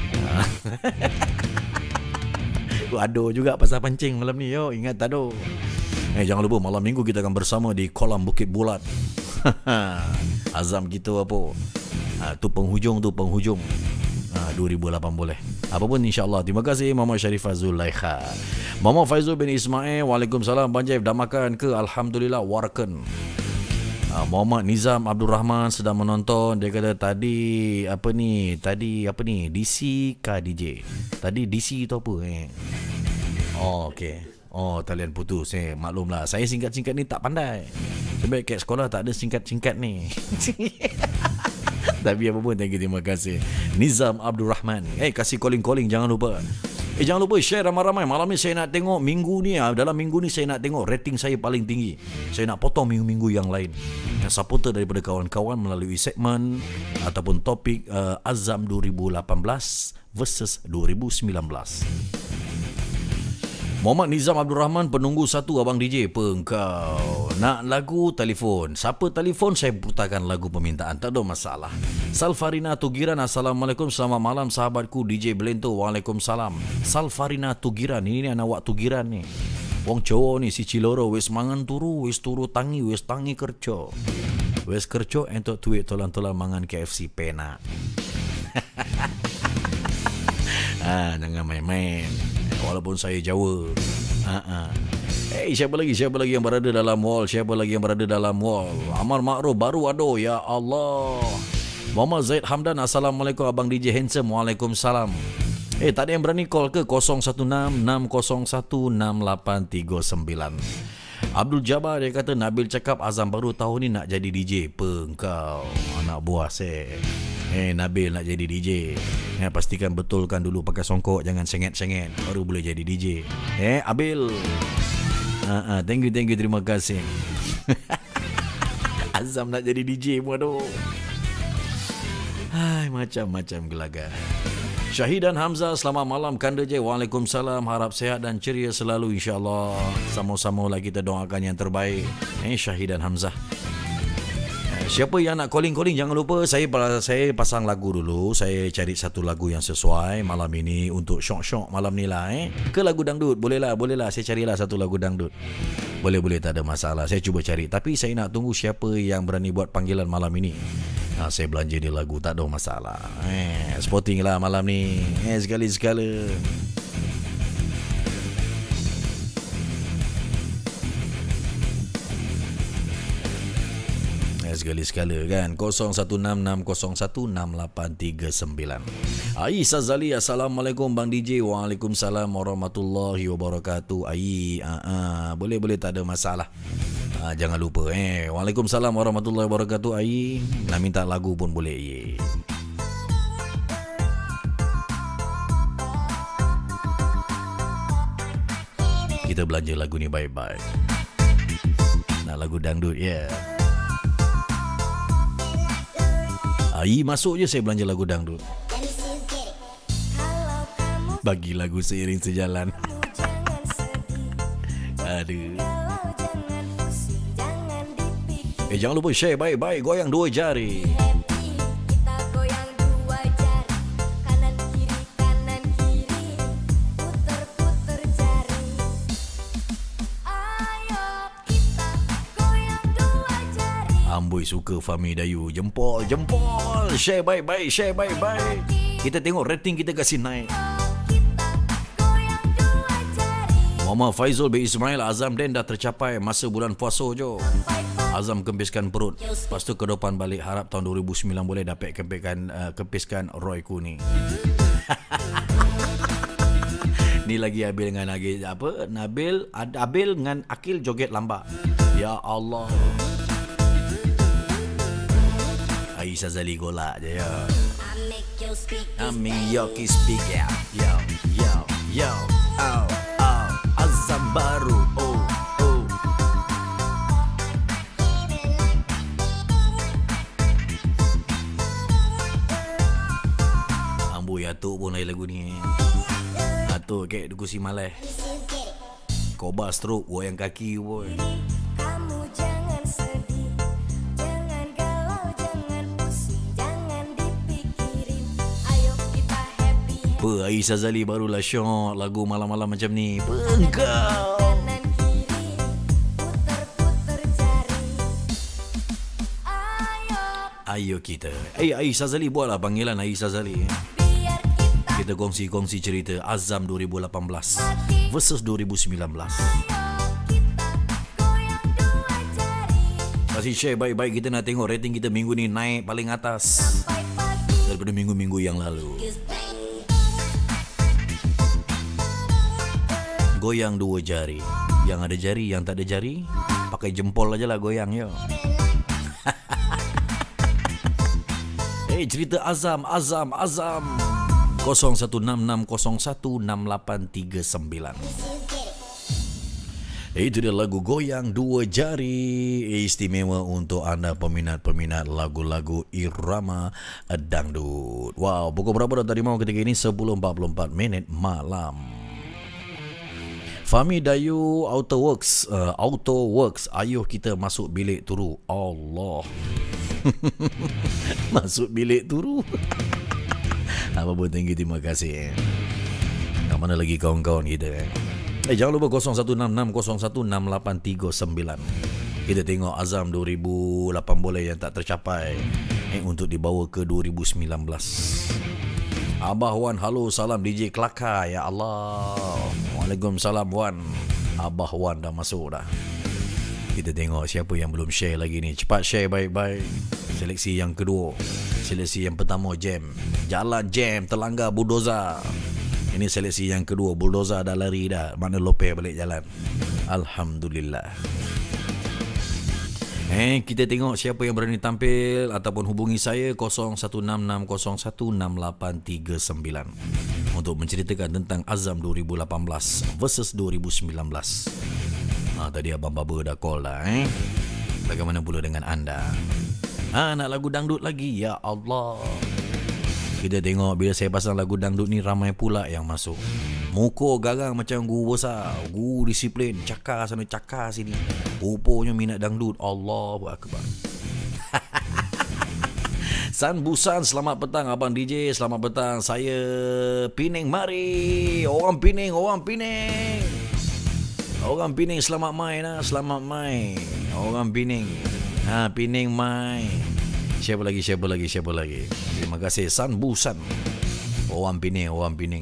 Aduh juga pasal pancing malam ni. Yo, ingat aduh. Eh, jangan lupa malam minggu kita akan bersama di kolam Bukit Bulat. Azam kita apa? Ha, tu penghujung tu penghujung. Ha, dua ribu lapan belas. Apapun insyaAllah. Terima kasih Mama Sharifah Zulaikha. Mama Faizul bin Ismail. Waalaikumsalam. Banjai dah makan ke? Alhamdulillah warken. Ha, Muhammad Nizam Abdul Rahman sedang menonton. Dia kata tadi apa ni? Tadi apa ni? D C ke D J? Tadi D C tu apa eh? Oh, okey. Oh, talian putus. Eh, maklumlah. Saya singkat-singkat ni tak pandai. Sebab kat sekolah tak ada singkat-singkat ni. Tapi apa pun, thank you, terima kasih Nizam Abdul Rahman. Eh, kasih calling-calling, jangan lupa. Eh, jangan lupa share ramai-ramai. Malam ni saya nak tengok minggu ni, dalam minggu ni saya nak tengok rating saya paling tinggi. Saya nak potong minggu-minggu yang lain. Yang supporter daripada kawan-kawan melalui segmen ataupun topik uh, Azam dua ribu lapan belas versus dua ribu sembilan belas. Muhammad Nizam Abdul Rahman, penunggu satu abang D J. Apa engkau nak lagu? Telefon. Siapa telefon, saya putarkan lagu permintaan. Tak ada masalah. Salfarina Tugiran. Assalamualaikum, selamat malam sahabatku D J Belento. Waalaikumsalam. Salfarina Tugiran. Ini ni anak awak Tugiran ni. Wong cowok ni si Ciloro. Wes mangan turu, wes turu tangi, wes tangi kerja. Wes kerja entuk duit tolan-tolan mangan K F C pena. Ah, jangan main-main. Walaupun saya Jawa. Ha-ha. Eh, hey, siapa lagi? Siapa lagi yang berada dalam wall? Siapa lagi yang berada dalam wall? Amar Makruf baru ada. Ya Allah. Muhammad Zaid Hamdan. Assalamualaikum abang D J Handsome. Waalaikumsalam. Eh, tak ada yang berani call ke? kosong satu enam enam kosong satu enam lapan tiga sembilan. Abdul Jabbar, dia kata Nabil cakap Azam baru tahun ni nak jadi D J. Apa engkau? Anak buah saya. Eh, Nabil nak jadi D J. Eh, pastikan betulkan dulu pakai songkok, jangan sengit-sengit, baru boleh jadi D J. Eh, Abil. Ha, ha, thank you, thank you, terima kasih. Azam nak jadi D J pun aduh. Hai, macam-macam gelagar. Syahidan Hamzah, selamat malam Kanda J. Waalaikumsalam. Harap sehat dan ceria selalu insyaAllah. Sama-sama lah kita doakan yang terbaik. Eh, Syahidan Hamzah. Siapa yang nak calling-calling, jangan lupa saya saya pasang lagu dulu. Saya cari satu lagu yang sesuai malam ini untuk syok-syok malam ni lah eh. Ke lagu dangdut? Boleh lah, boleh lah. Saya carilah satu lagu dangdut. Boleh-boleh, tak ada masalah. Saya cuba cari. Tapi saya nak tunggu siapa yang berani buat panggilan malam ini. Nah, saya belanja dia lagu, tak ada masalah. Eh, sporting lah malam ni. Eh, sekali-sekala. Sekali-sekala kan. kosong satu enam enam kosong satu enam lapan tiga sembilan. Ai Sazali. Assalamualaikum Bang D J. Waalaikumsalam warahmatullahi wabarakatuh. Ai, ah, ah, boleh-boleh, tak ada masalah. Ah, jangan lupa eh. Waalaikumsalam warahmatullahi wabarakatuh. Ai, nak minta lagu pun boleh. Ye. Kita belanja lagu ni baik-baik. Nak lagu dangdut ya. Yeah. Ai, masuk je saya belanja lagu dangdut. Bagi lagu seiring sejalan. Aduh. Eh, jangan lupa share baik-baik. Goyang dua jari. Amboi suka Fahmi Dayu. Jempol, jempol. Share baik-baik, share baik-baik. Kita tengok rating kita kasih naik. Muhammad Faizul bin Ismail, azam Den dah tercapai masa bulan puasa jo. Azam kempiskan perut. Lepas tu ke depan balik, harap tahun dua ribu sembilan boleh dapat kempiskan, uh, kempiskan Roy Kuni. Ni lagi Abil dengan lagi apa? Nabil, Abil dengan Akil joget lamba. Ya Allah. Aisyah Zali golak je ya. I make Yoki speak ya. Yo, yo, yo. Oh, oh. Azam baru. Oh, oh. Ambu ya tu pun lain lagu ni. Atuk kek dukusi malai. Koba stroke goyang kaki boy. Kamu jangan sedih, jangan galau, jangan pusing, jangan dipikirin. Ayo kita happy. Apa Aisyah Zali barulah syok lagu malam-malam macam ni. Pengkau. Kanan kiri, putar-putar jari. Ayo Ayo kita. Eh Aisyah Zali buatlah panggilan Aisyah Zali. biar kita Kita kongsi-kongsi cerita Azam dua ribu lapan belas versus dua ribu sembilan belas. kita goyang dua jari. Kasih share baik-baik, kita nak tengok rating kita minggu ni naik paling atas Sampai pagi. daripada minggu-minggu yang lalu. Goyang dua jari. Yang ada jari, yang tak ada jari, pakai jempol aja lah goyang yo. Eh cerita Azam, Azam, Azam. kosong satu enam enam kosong satu enam lapan tiga sembilan. Itu dia lagu Goyang Dua Jari, istimewa untuk anda peminat-peminat lagu-lagu irama dangdut. Wow, pukul berapa dah tadi mau ketika ini? sepuluh empat puluh empat minit malam. Fahmi Dayu Autoworks, uh, Autoworks, ayuh kita masuk bilik turu. Allah. Masuk bilik turu. Apa pun, thank you, terima kasih. Kat mana lagi kawan-kawan kita eh? Eh jangan lupa kosong satu enam enam kosong satu enam lapan tiga sembilan. Kita tengok Azam dua ribu lapan boleh yang tak tercapai eh, untuk dibawa ke dua ribu sembilan belas. Abah Wan, halo, salam D J Kelakar. Ya Allah. Waalaikumsalam Wan. Abah Wan dah masuk dah. Kita tengok siapa yang belum share lagi ni. Cepat share baik-baik. Seleksi yang kedua. Seleksi yang pertama jam. Jalan jam terlanggar bulldozer. Ini seleksi yang kedua. Bulldozer dah lari dah. Mana Lope balik jalan. Alhamdulillah. Eh, kita tengok siapa yang berani tampil ataupun hubungi saya kosong satu enam enam kosong satu enam lapan tiga sembilan untuk menceritakan tentang Azam dua ribu lapan belas versus dua ribu sembilan belas. Ah, tadi Abang Baba dah call dah eh. Bagaimana pula dengan anda? Ah, nak lagu dangdut lagi? Ya Allah. Kita tengok bila saya pasang lagu dangdut ni ramai pula yang masuk. Muka garang macam guru besar, guru disiplin, cakar sana cakar sini. Rupanya minat dangdut. Allahu Akbar. San Busan, selamat petang Abang D J, selamat petang. Saya Pening, mari. Orang Pening, orang Pening. Orang Pening selamat main lah, selamat main. Orang Pening. Ha, Pening main. Siapa lagi, siapa lagi, siapa lagi. Terima kasih San Busan. Orang Pening, orang Pening.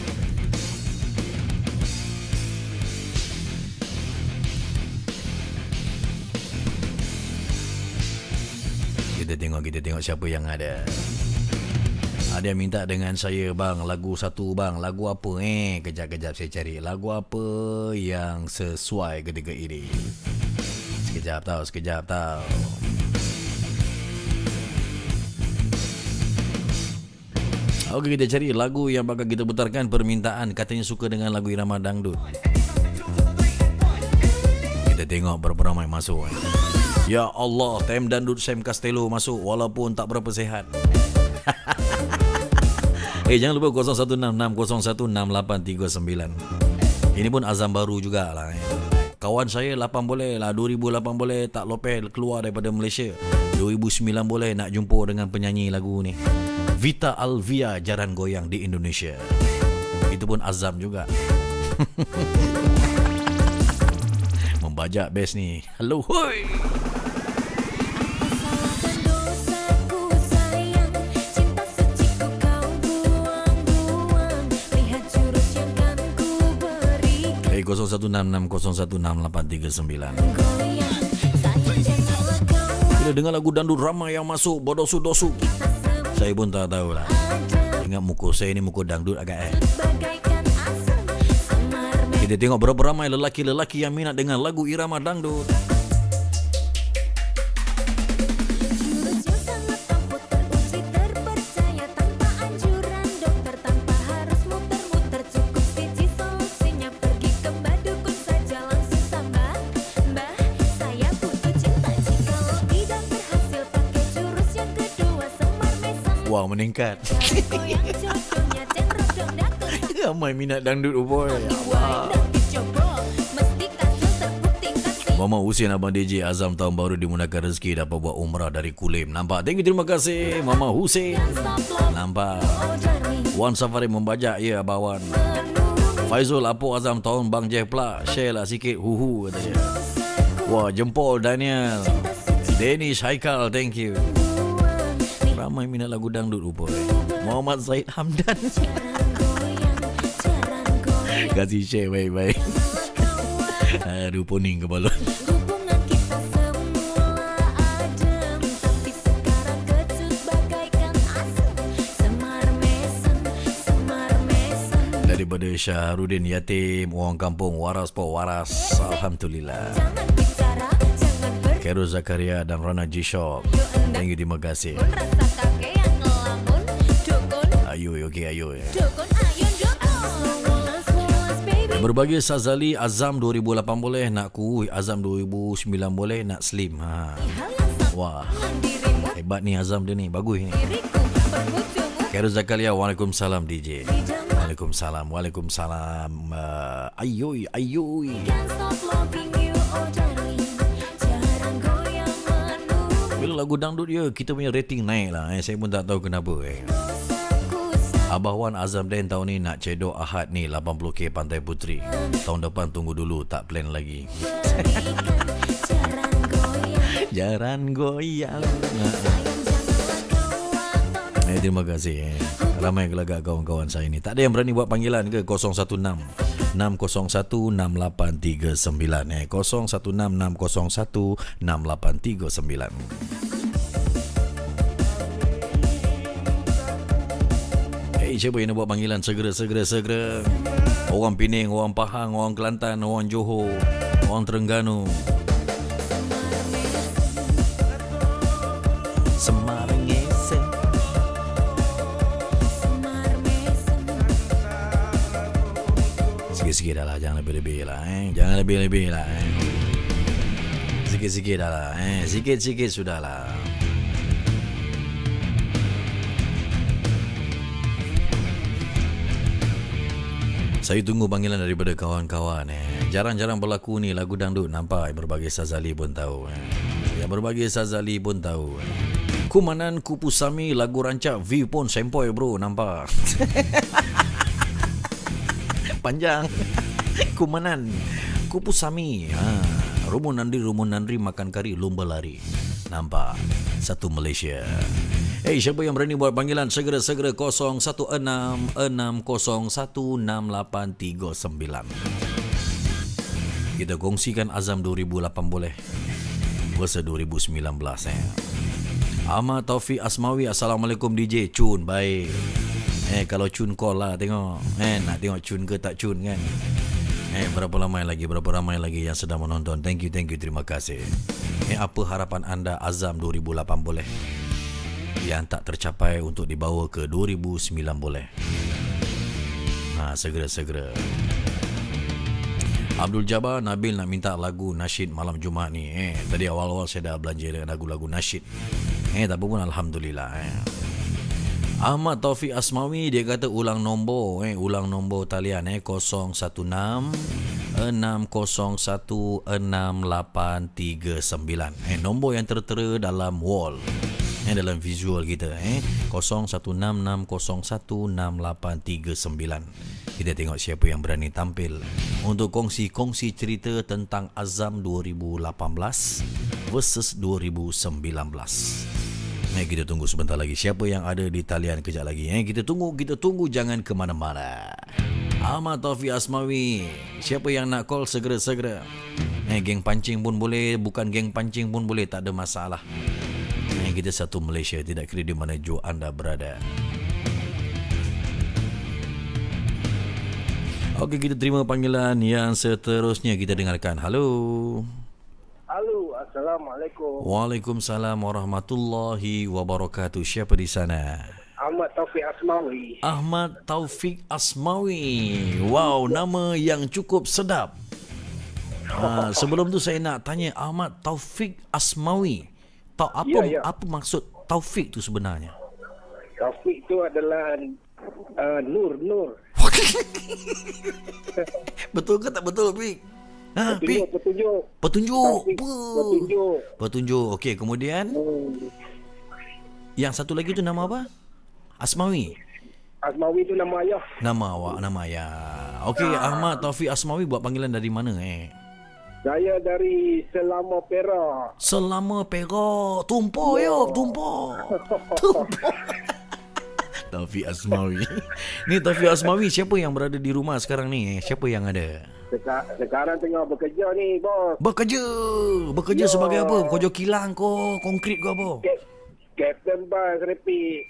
Kita tengok, kita tengok siapa yang ada. Ada yang minta dengan saya, bang, lagu satu bang. Lagu apa eh? Kejap-kejap saya cari. Lagu apa yang sesuai ketika ini? Sekejap tau, sekejap tau. Okey, kita cari lagu yang bakal kita putarkan. Permintaan katanya suka dengan lagu irama dangdut. Kita tengok berapa ramai masuk eh. Ya Allah, Tem Dangdut Sam Castello masuk walaupun tak berapa sihat. Eh, jangan lupa kosong satu enam enam kosong satu enam lapan tiga sembilan. Ini pun azam baru jugalah. Eh. Kawan saya lapan boleh lah, dua ribu lapan boleh tak lopel keluar daripada Malaysia. dua ribu sembilan boleh nak jumpa dengan penyanyi lagu ni. Vita Alvia, Jaran Goyang di Indonesia. Itu pun azam juga. Membajak best ni. Hello, hoi. kosong satu enam enam kosong satu enam lapan tiga sembilan. Bila dengar lagu dangdut ramai yang masuk berdosu-dosu. Saya pun tak tahu lah. Ingat muka saya ni muka dangdut agak eh. Kita tengok berapa ramai lelaki-lelaki yang minat dengan lagu irama dangdut. Wah, meningkat. Ramai minat dangdut boy. Mama Husin Abang D J Azam tahun baru dimudahkan rezeki dapat buat umrah dari Kulim. Nampak? Thank you, terima kasih Mama Husin. Nampak? Wan Safari membajak ya Abawan. Faizul Apo Azam tahun Bang Jeff pula. Share lah sikit huhu katanya. Wah, jempol Daniel. Danish Haikal, thank you. Ramai minat lagu dangdut rupa. Muhammad Zaid Hamdan. Kasih share baik-baik. Aduh, poning kepala. Daripada Syahrudin Yatim, orang kampung waras po waras. Alhamdulillah. Kero Zakaria dan Rana G-Shop. Thank you, terima kasih. Ayo, okey, ayo. Berbagai Sazali, Azam dua ribu lapan boleh, nak ku Azam dua ribu sembilan boleh, nak Slim. Ha. Wah. Hebat ni Azam dia ni, bagus ni. Kero Zakaria, Waalaikumsalam D J. Waalaikumsalam, Waalaikumsalam. Uh, ayoy, ayoy. Bila lagu dangdut dia, kita punya rating naik lah. Eh. Saya pun tak tahu kenapa. Eh. Abah Wan Azam Den tahun ni nak cedok Ahad ni lapan puluh K Pantai Puteri. Tahun depan tunggu dulu, tak plan lagi. Jaran goyang. Eh, terima kasih. Eh. Ramai gelagak kawan-kawan saya ni. Tak ada yang berani buat panggilan ke? kosong satu enam enam kosong satu enam lapan tiga sembilan. Eh, kosong satu enam enam kosong satu enam lapan tiga sembilan. Eh, siapa yang nak buat panggilan? Segera, segera, segera. Orang Pening, orang Pahang, orang Kelantan, orang Johor, orang Terengganu. Semar ngese. Sikit-sikit dah lah, jangan lebih-lebih lah. Eh. Jangan lebih-lebih lah. Eh. Sikit-sikit dah lah. Eh. Sikit-sikit sudah lah. Saya tunggu panggilan daripada kawan-kawan. Eh. Jarang-jarang berlaku ni lagu dangdut. Nampak berbagai Sazali pun tahu. Eh. Ya, berbagai Sazali pun tahu. Eh. Kumanan Kupusami lagu rancak V pun sempoi bro. Nampak? Panjang. Kumanan Kupusami. Ha. Rumun Nandri, Rumun Nandri makan kari lomba lari. Nampak? Satu Malaysia. Eh, hey, siapa yang berani buat panggilan? Segera-segera kosong satu enam enam kosong satu enam lapan tiga sembilan. Kita kongsikan Azam dua ribu lapan boleh versus dua ribu sembilan belas. Eh. Ahmad Taufik Asmawi, Assalamualaikum D J. Cun, baik. Eh, kalau cun call lah tengok. Eh, nak tengok cun ke tak cun kan? Eh, berapa ramai lagi, berapa ramai lagi yang sedang menonton. Thank you, thank you, terima kasih. Eh, apa harapan anda Azam dua ribu lapan boleh? Yang tak tercapai untuk dibawa ke dua ribu sembilan boleh. Ha, segera-segera. Abdul Jabbar Nabil nak minta lagu nasyid malam Jumaat ni. Eh, tadi awal-awal saya dah belanja dengan lagu-lagu nasyid. Eh, tapi pun alhamdulillah. Eh. Ahmad Taufik Asmawi dia kata ulang nombor. Eh, ulang nombor talian eh kosong satu enam enam kosong satu enam lapan tiga sembilan. Eh, nombor yang tertera dalam wall. Eh, dalam visual kita eh kosong satu enam enam kosong satu enam lapan tiga sembilan. Kita tengok siapa yang berani tampil untuk kongsi-kongsi cerita tentang Azam dua ribu lapan belas versus dua ribu sembilan belas. Eh, kita tunggu sebentar lagi siapa yang ada di talian kejap lagi. Eh, kita tunggu, kita tunggu, jangan ke mana-mana. Ahmad Taufik Asmawi. Siapa yang nak call segera-segera. Eh, geng pancing pun boleh, bukan geng pancing pun boleh, tak ada masalah. Eh, kita satu Malaysia, tidak kira di mana jua anda berada. Okey, kita terima panggilan yang seterusnya. Kita dengarkan. Halo. Halo, Assalamualaikum. Waalaikumsalam warahmatullahi wabarakatuh. Siapa di sana? Ahmad Taufik Asmawi. Ahmad Taufik Asmawi. Wow, nama yang cukup sedap. Uh, sebelum tu saya nak tanya, Ahmad Taufik Asmawi, tahu apa Ya, ya. apa maksud Taufik tu sebenarnya? Taufik tu adalah uh, Nur, Nur. Betul ke tak betul, Pik? Ha, Pik. Petunjuk, petunjuk. Petunjuk. Taufik, Apa? petunjuk. Petunjuk. Okey, kemudian Hmm. yang satu lagi tu nama apa? Asmawi. Asmawi tu nama ayah. Nama awak, nama ayah. Okey, Ahmad Taufik Asmawi buat panggilan dari mana eh? Saya dari Selama Perak. Selama Perak. Tumpah ya, tumpah. Tumpah. Taufik Asmawi. Ni Taufik Asmawi, siapa yang berada di rumah sekarang ni? Siapa yang ada? Seka- sekarang tengah bekerja ni, bos. Bekerja. Bekerja Ya. sebagai apa? Bekerja kilang ke, konkrit ke apa? Cap- Captain Bas Repik.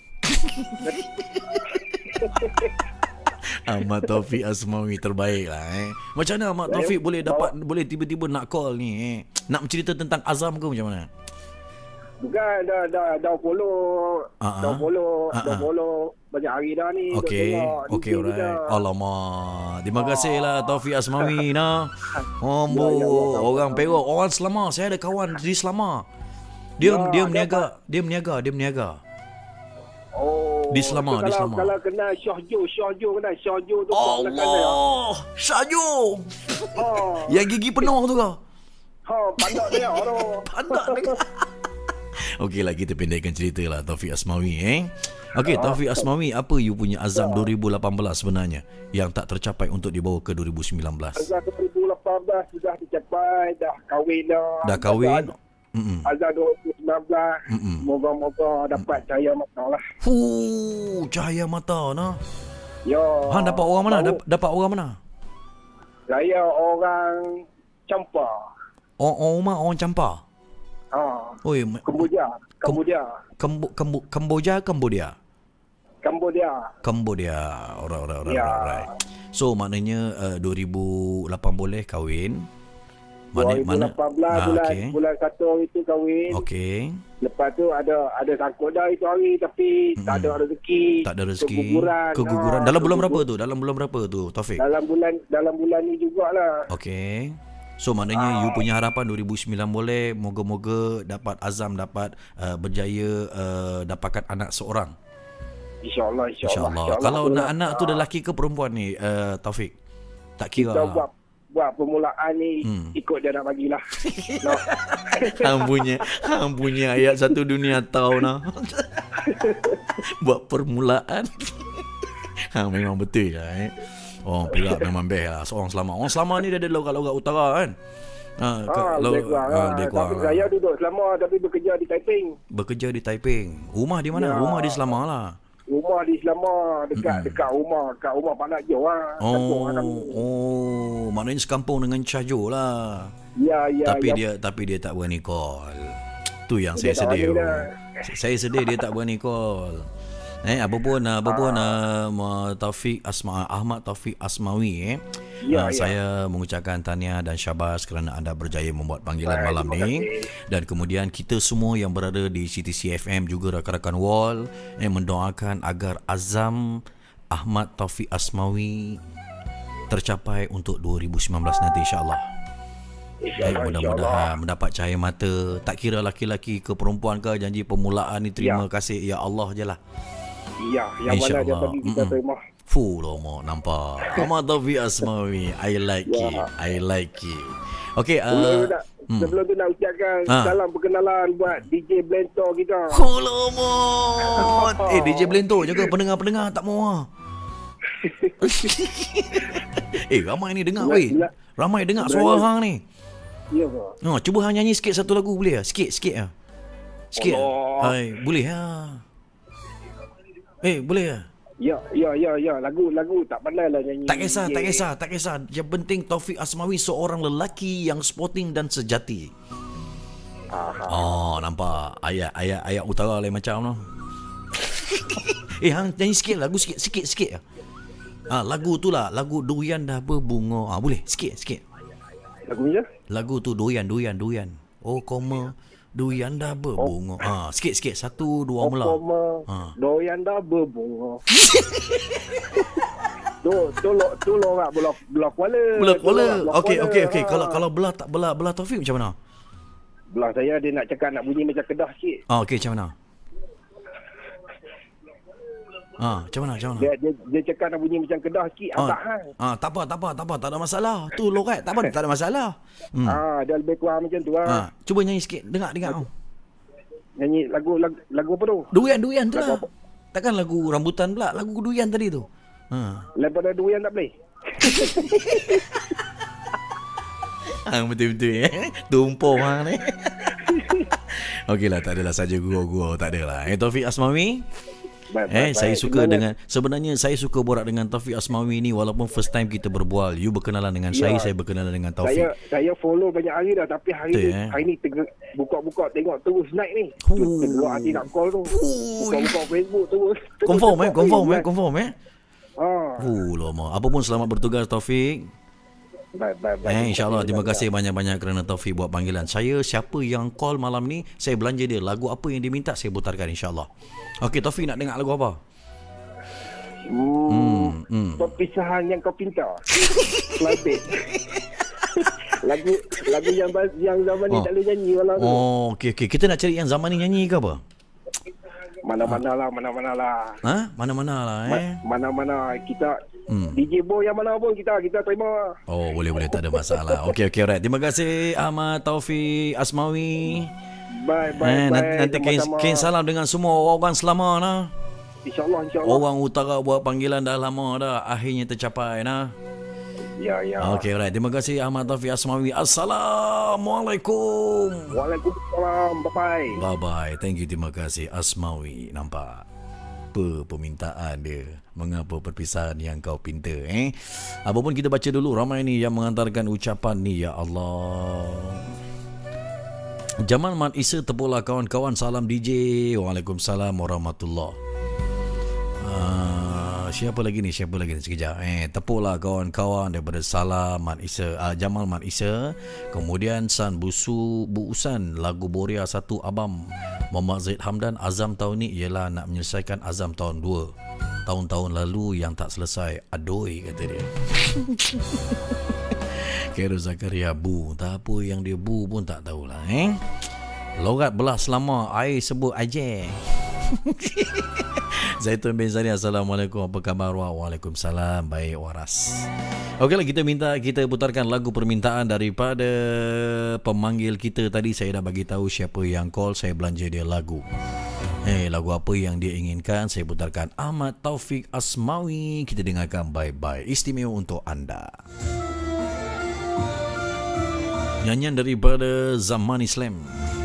Ahmad Taufik Asmawi terbaik lah eh. Macam mana Ahmad Taufik boleh dapat, boleh tiba-tiba nak call ni eh? Nak bercerita tentang Azam ke macam mana? Bukan, dah dah dah follow, Ah, dah ah. follow, Ah, dah ah. follow banyak hari dah ni. duk Okey, tengok okey, D J alright. kita. Alamak, terima kasih lah Taufik Asmawi nah. Ombo, Ya, ya, ya, orang Perak, orang Selama. Saya ada kawan di Selama. Dia Ya, dia ada meniaga, dia meniaga, dia meniaga. Oh, Di Selama, tu di kalau, Selama. Kalau kenal Syahjo, Syahjo kenal Syahjo tu kat belakang dia. Allah, Syahjo. Oh, Yang gigi penuh tu ke? ha, pandak dia tu. Pandak dia. Okeylah, kita pendekkan cerita lah Taufik Asmawi eh. Okey, Taufik Asmawi, apa you punya azam dua ribu lapan belas sebenarnya yang tak tercapai untuk dibawa ke dua ribu sembilan belas? Azam dua ribu lapan belas sudah dicapai, dah kahwin dah. Dah kahwin? Mm-mm. Azam dua ribu sembilan belas. Mm-mm. Moga-moga dapat cahaya mata lah. Fuh, cahaya mata nah. Ya. Han dapat orang mana? baru Dap- dapat orang mana? Saya orang Campa. Orang orang rumah orang Campa. Ha. Oi, ma- Kamboja. Kamboja. Kambo, Kambo, Kamboja, Kambodia. Kamboja. Kambodia. Alright, alright, alright, Ya. alright. So maknanya uh, dua ribu lapan boleh kahwin. dua ribu lapan belas Ah, bulan okey. bulan satu hari tu kahwin. Okey. Lepas tu ada ada sangkut dah itu hari tapi Mm-mm. tak ada rezeki. Tak ada rezeki. Keguguran. Keguguran. Ah, Dalam bulan berapa kegugur- tu? Dalam bulan berapa tu, Taufik? Dalam bulan dalam bulan ni jugalah. Okey. So maknanya you punya harapan dua ribu sembilan boleh, moga-moga dapat azam, dapat uh, berjaya uh, dapatkan anak seorang. InsyaAllah, insyaAllah. InsyaAllah. Kalau nak anak tu dah lelaki ke perempuan ni, uh, Taufik? Tak kira. Kita buat buat permulaan ni Hmm. ikut dia nak bagilah. No. Hang punya, hang punya ayat satu dunia tahu nah. Buat permulaan. Hang memang betul lah eh. Orang Perak memang best lah. Seorang Selama. Orang Selama ni dia ada logat-logat utara kan. Ha, Ah, lo, lebih kurang. ha, Ah, lebih tapi kurang. saya duduk selama tapi bekerja di Taiping. Bekerja di Taiping. Rumah di mana? Ya. Rumah di Selama lah. Rumah di Selama dekat Mm-mm. dekat rumah, dekat rumah Pak Nak Jo lah. Kampung Oh, lah kami. oh, maknanya sekampung dengan Syahjo lah. Ya, ya, tapi ya. dia tapi dia tak berani call. Tu yang Dia saya tak sedih. berani dah. Saya sedih dia tak berani call. Eh, apa pun apa pun uh, Taufik Asma Ahmad Taufik Asmawi eh. Ya, uh, ya. Saya mengucapkan tahniah dan syabas kerana anda berjaya membuat panggilan Baik, malam terima ni. kasih. Dan kemudian kita semua yang berada di C T C F M juga rakan-rakan Wall eh, mendoakan agar azam Ahmad Taufik Asmawi tercapai untuk dua ribu sembilan belas nanti insya-Allah. Baik, InsyaAllah, mudah-mudahan mendapat cahaya mata. Tak kira laki-laki ke perempuan ke, janji permulaan ni terima Ya. kasih ya Allah je lah. Ya, yang mana dia bagi kita Mm-mm. terima. Fuh lama nampak. Ahmad Taufik Asmawi, I like it. Ya. I like it. Okay, Sebelum uh, tu nak, hmm. sebelum tu nak ucapkan Ah. salam perkenalan buat D J Blento kita. Fuh lama. Eh, D J Blento jaga pendengar-pendengar tak mau ah. Eh, ramai ni dengar weh. Bila- Ramai dengar bila- suara hang ni. Ya ke? Ha, cuba hang nyanyi sikit satu lagu boleh ah? Sikit, sikit ah. Sikit. Allah. Hai, boleh ah. Eh, boleh ah. Ya, ya, ya, ya. Lagu, lagu tak pandai lah nyanyi. Tak kisah, Yeah. tak kisah, tak kisah. Yang penting Taufik Asmawi seorang lelaki yang sporting dan sejati. Aha. Oh, nampak. Ayat ayat ayat utara lain macam tu. eh, hang nyanyi sikit lagu sikit, sikit, sikit. Ah, lagu tu lah, lagu Durian Dah Berbunga. Ah, boleh? Sikit, sikit. Lagu ni je? Lagu tu Durian, Durian, Durian. Oh, koma. Durian dah berbunga. Oh. Ah, sikit, sikit. Satu, dua, mula. Koma, Ha. doyan dah berbunga. tu, tu, lo, tu lorak belah, belah Kuala. Belah Tu Kuala. lorak belah Okey, Kuala. okey, okey. Ha. Kalau kalau belah tak belah belah Taufik macam mana? Belah saya dia nak cakap nak bunyi macam Kedah sikit. Ah, okey, macam mana? Ah, macam mana? Macam mana? Dia, dia, dia cakap nak bunyi macam Kedah sikit. Ah, tak hang. ah, tak apa, tak apa, tak apa, tak ada masalah. Tu lorat, tak apa, tak ada masalah. Hmm. Ah, dia lebih kurang macam tu lah. Ah, cuba nyanyi sikit, dengar, dengar. Oh. Nyanyi lagu, lagu lagu apa tu? Durian, durian tu Lagu lah. apa? Takkan lagu rambutan pula, lagu durian tadi tu. Ha. Daripada durian tak boleh? Hang betul-betul eh. Tumpah hang ni. Okeylah, tak adalah saja gurau-gurau, tak adalah. Eh, Taufik Asmawi. Baik, Eh, baik, saya baik. suka Sebenarnya- dengan sebenarnya saya suka borak dengan Taufik Asmawi ni walaupun first time kita berbual. You berkenalan dengan Ya. saya, saya berkenalan dengan Saya Taufik. saya follow banyak hari dah, tapi hari Betul, ni eh? hari ni tengok buka-buka tengok terus naik ni. Huh. Tergerak hati nak call tu. Buka-buka Facebook terus. terus Confirm eh, tengok, confirm eh, naik. confirm eh. Ah, Oh, lama. Apa pun selamat bertugas Taufik. baik baik baik. Eh, insya-Allah terima kasih banyak-banyak kerana Taufik buat panggilan. Saya siapa yang call malam ni, saya belanja dia. Lagu apa yang dia minta saya putarkan insya-Allah. Okey, Taufik nak dengar lagu apa? Hmm, Hmm, hmm. perpisahan yang kau pinta. Flyback. lagu lagu yang bas- yang zaman ni Oh. tak boleh nyanyi walau tu. Oh, okey okey. Kita nak cari yang zaman ni nyanyi ke apa? Mana-mana lah, mana-mana lah. Ha? Mana-mana lah eh. Ma- Mana-mana kita Hmm. D J Bo yang mana pun kita kita terima. Oh, boleh boleh, tak ada masalah. Okey okey, alright. Terima kasih Ahmad Taufik Asmawi. Bye bye Eh, bye. nanti, nanti kain, Sama-sama. kain salam dengan semua orang Selama nah. InsyaAllah insyaAllah. Orang utara buat panggilan dah lama dah, akhirnya tercapai nah. Ya ya. Okey, alright. Terima kasih Ahmad Taufik Asmawi. Assalamualaikum. Waalaikumsalam. Bye bye. Bye bye. Thank you, terima kasih Asmawi. Nampak apa permintaan dia, mengapa perpisahan yang kau pinta eh. Apa pun kita baca dulu, ramai ni yang mengantarkan ucapan ni. Ya Allah. Jamal Mat Isa, tepulah kawan-kawan, salam D J. Waalaikumsalam warahmatullahi. Uh, siapa lagi ni? Siapa lagi ni? Sekejap. Eh, tepulah kawan-kawan daripada Salam Mat Isa, uh, Jamal Mat Isa. Kemudian San Busu Bu Usan, lagu Boria satu Abam. Muhammad Zaid Hamdan, azam tahun ni ialah nak menyelesaikan azam tahun dua. Tahun-tahun lalu yang tak selesai. Adoi, kata dia. Kero Zakaria Bu, tak apa yang dia bu pun tak tahulah eh. Lorat belah selama air sebut aje. Zaitun bin Zani, Assalamualaikum, apa khabar? Waalaikumsalam, baik waras. Okeylah, kita minta kita putarkan lagu permintaan daripada pemanggil kita tadi. Saya dah bagi tahu siapa yang call, saya belanja dia lagu. Eh, hey, lagu apa yang dia inginkan saya putarkan. Ahmad Taufik Asmawi, kita dengarkan bye-bye. Istimewa untuk anda. Nyanyian daripada Zaman Islam.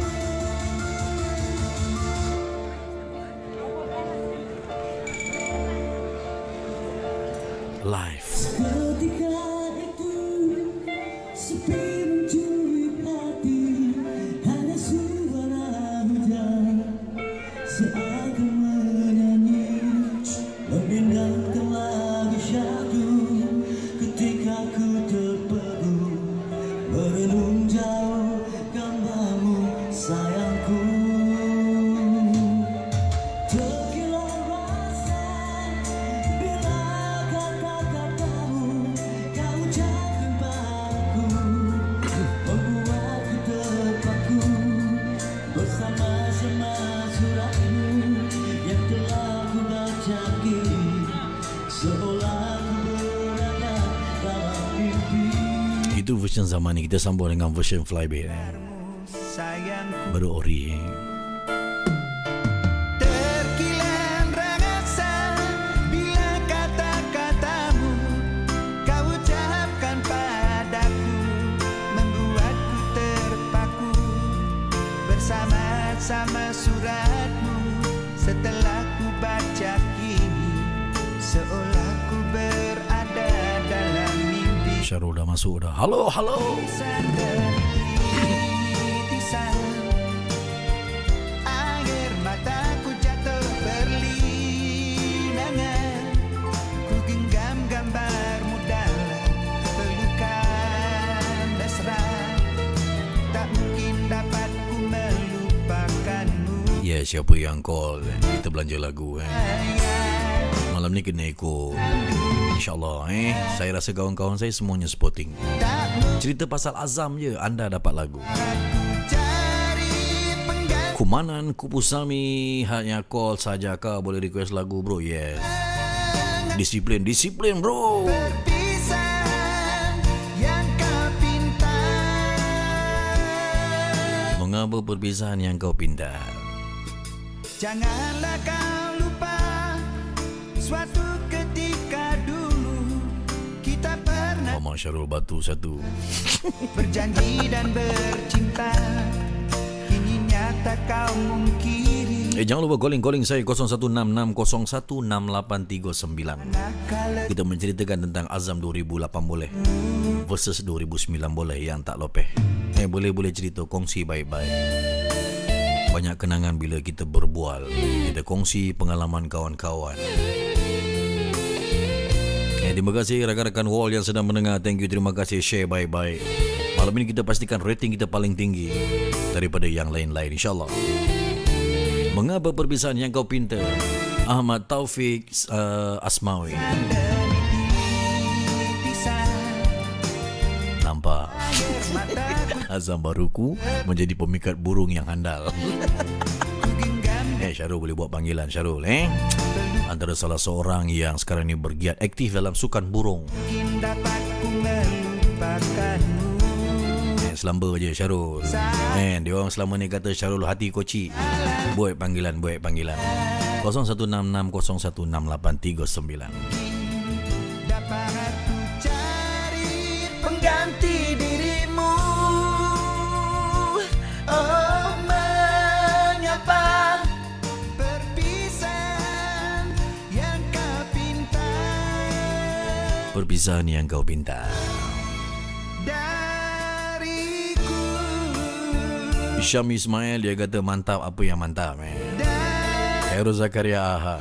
Live. Ketika itu sepi mencuri hati, hanya suara hujan seakan menyanyi, memindahkan lagu syahdu. Ketika ku terpegu merenung jauh gambarmu sayangku. Terkilau rasa bila kata-katamu kau ucapkan padaku, membuatku terpaku bersama-sama suratmu yang telah ku baca kini, seolah ku berada dalam mimpi. Itu version zaman ni. Kita sambung dengan version Flyback eh. Baru ori eh. Terkilan rasa bila kata-katamu kau ucapkan padaku, membuatku terpaku bersama-sama suratmu setelah ku baca kini, seolah ku berada dalam mimpi. Syarul dah masuk dah. Halo, halo. Air mataku jatuh berlinangan. Ku genggam gambarmu dalam pelukan mesra. Tak mungkin dapat ku melupakanmu. Ya, yeah, siapa yang call? Kita belanja lagu eh. Malam ni kena ikut. InsyaAllah eh. Saya rasa kawan-kawan saya semuanya sporting. Cerita pasal Azam je anda dapat lagu. Kumanan Kupusami hanya call saja kah boleh request lagu bro? Yes. Disiplin, disiplin bro. Mengapa perpisahan yang kau pinta? Janganlah kau lupa suatu ketika dulu kita pernah Mama Syarul batu satu berjanji dan bercinta. Kini nyata kau mungkiri. Eh jangan lupa calling-calling saya kosong satu enam enam kosong satu enam lapan tiga sembilan. Kita menceritakan tentang Azam dua ribu lapan boleh versus dua ribu sembilan boleh yang tak lopeh. Eh boleh-boleh cerita, kongsi baik-baik. Banyak kenangan bila kita berbual. Kita kongsi pengalaman kawan-kawan. Eh, terima kasih rakan-rakan Wall yang sedang mendengar. Thank you, terima kasih. Share baik-baik. Malam ini kita pastikan rating kita paling tinggi daripada yang lain-lain, insyaAllah. Mengapa perpisahan yang kau pinta? Ahmad Taufik uh, Asmawi. Nampak Azam baruku menjadi pemikat burung yang handal. Eh Syarul boleh buat panggilan Syarul eh. Antara salah seorang yang sekarang ni bergiat aktif dalam sukan burung. Eh selamba je Syarul. Eh dia orang selama ni kata Syarul hati koci. Buat panggilan, buat panggilan. kosong satu enam enam kosong satu enam lapan tiga sembilan. Pengganti dirimu. Oh mengapa perpisahan yang kau pinta. Perpisahan yang kau pinta dariku. Syam Ismail dia kata mantap, apa yang mantap eh. Khairul Zakaria Aha.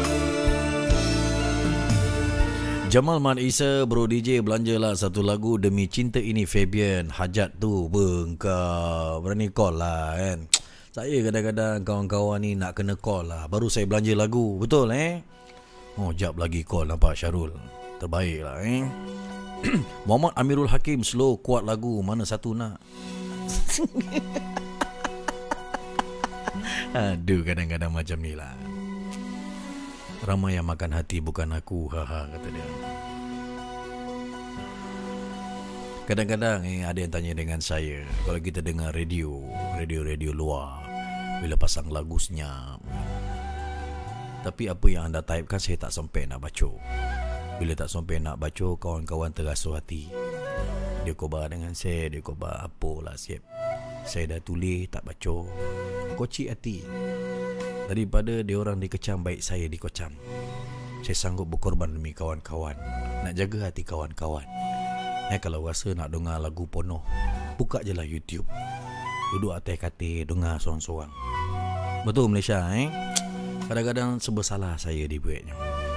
Jamal Mat Isa, bro D J belanjalah satu lagu Demi Cinta Ini Fabian. Hajat tu bengkau. Berani call lah kan. Saya kadang-kadang kawan-kawan ni nak kena call lah baru saya belanja lagu. Betul eh. Oh jap lagi call nampak Syarul. Terbaik lah eh. Muhammad Amirul Hakim, slow kuat lagu. Mana satu nak? Aduh kadang-kadang macam ni lah. Ramai yang makan hati bukan aku. Haha kata dia. Kadang-kadang eh, ada yang tanya dengan saya, kalau kita dengar radio, radio-radio luar, bila pasang lagu senyap, tapi apa yang anda typekan saya tak sampai nak baca. Bila tak sampai nak baca, kawan-kawan terasa hati. Dia kobar dengan saya, dia kobar apalah siap. Saya dah tulis tak baca. Kocik hati. Daripada dia orang dikecam, baik saya dikocam. Saya sanggup berkorban demi kawan-kawan, nak jaga hati kawan-kawan. Eh kalau rasa nak dengar lagu pono, buka je lah YouTube. Duduk atas katil, dengar sorang-sorang. Betul Malaysia eh. Kadang-kadang serba salah saya dibuatnya.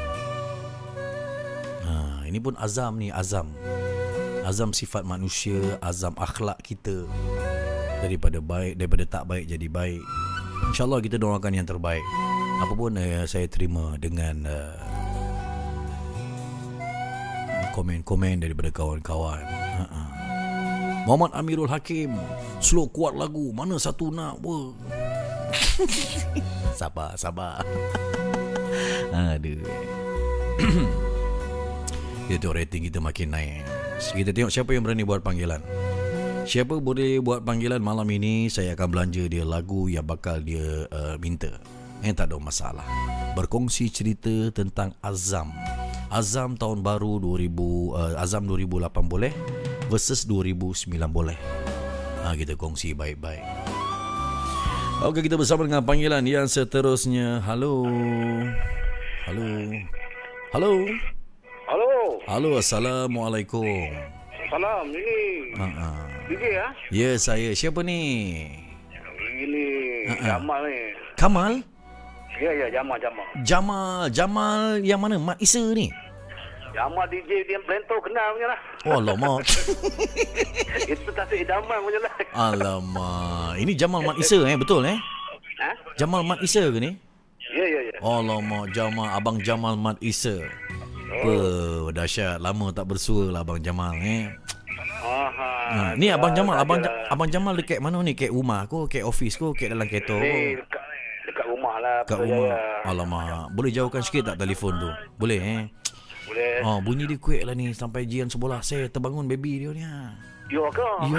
Ha, ini pun azam ni, azam. Azam sifat manusia, azam akhlak kita. Daripada baik, daripada tak baik jadi baik. InsyaAllah kita doakan yang terbaik. Apapun eh, saya terima dengan uh, komen-komen daripada kawan-kawan. uh-uh. Muhammad Amirul Hakim, slow kuat lagu. Mana satu nak weh. Sabar, sabar. Aduh. Kita tengok rating kita makin naik. Kita tengok siapa yang berani buat panggilan. Siapa boleh buat panggilan malam ini, saya akan belanja dia lagu yang bakal dia uh, minta. Eh tak ada masalah. Berkongsi cerita tentang Azam. Azam tahun baru dua ribu uh, Azam dua ribu lapan boleh versus dua ribu sembilan boleh. Ha, kita kongsi baik-baik. Okey, kita bersama dengan panggilan yang seterusnya. Halo. Halo. Halo. Halo. Halo, Assalamualaikum. Salam, ini Ha. D J ya? Ya, saya. Siapa ni? Ini Ha-ha. Jamal ni. Kamal? Ya, ya, Jamal, Jamal. Jamal, Jamal yang mana? Mat Isa ni? Jamal D J dia Blento kenal punya lah. Oh, alamak. Itu tasik Jamal punya lah. Alamak. Ini Jamal Mat Isa eh, betul eh? Ha? Jamal Mat Isa ke ni? Ya, ya, ya. Alamak, Jamal, Abang Jamal Mat Isa. Apa, dahsyat. Lama tak bersua lah Abang Jamal eh. Aha. Ha, ni Abang Jamal, Abang Ja- Abang Jamal dekat mana ni? Kat rumah ko, kat office ko, kat dalam kereta ko? Ni dekat, dekat rumah lah. Kat rumah. Alamak. Boleh jauhkan sikit tak telefon tu? Boleh eh? Boleh. Oh, bunyi dia kuat lah ni sampai jian sebelah saya terbangun baby dia ni. Yo ke? Yo.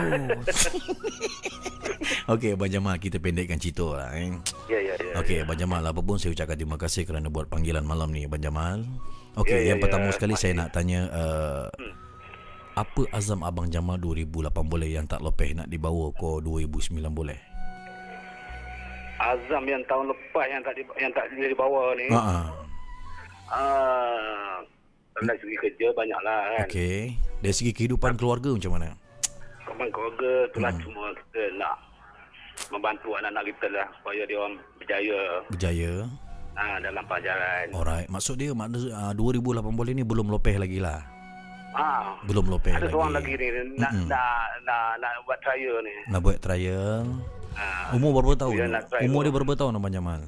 Okey, Abang Jamal, kita pendekkan cerita lah eh. Ya, ya, ya. Okey, Abang Jamal, apa pun saya ucapkan terima kasih kerana buat panggilan malam ni, Abang Jamal. Okey, Ya, ya, yang pertama ya. sekali saya nak tanya uh, Hmm. apa azam Abang Jamal dua ribu lapan boleh yang tak lepeh nak dibawa ke dua ribu sembilan boleh? Azam yang tahun lepas yang tak di, yang tak dia dibawa ni. Ha ah. Ah, dari segi kerja banyaklah kan. Okey. Dari segi kehidupan keluarga macam mana? Kehidupan keluarga itulah hmm. cuma kita nak membantu anak-anak kita lah supaya dia orang berjaya Berjaya. ah, dalam pelajaran. Alright. Maksud dia makna uh, dua ribu lapan boleh ni belum lepeh lagi lah. Ah, Belum lepeh ada lagi. seorang lagi ni nak, Mm-mm. nak nak nak buat trial ni. Nak buat trial. Ah, Umur berapa tahun? dia nak try Umur tu. dia berapa tahun Abang Jamal?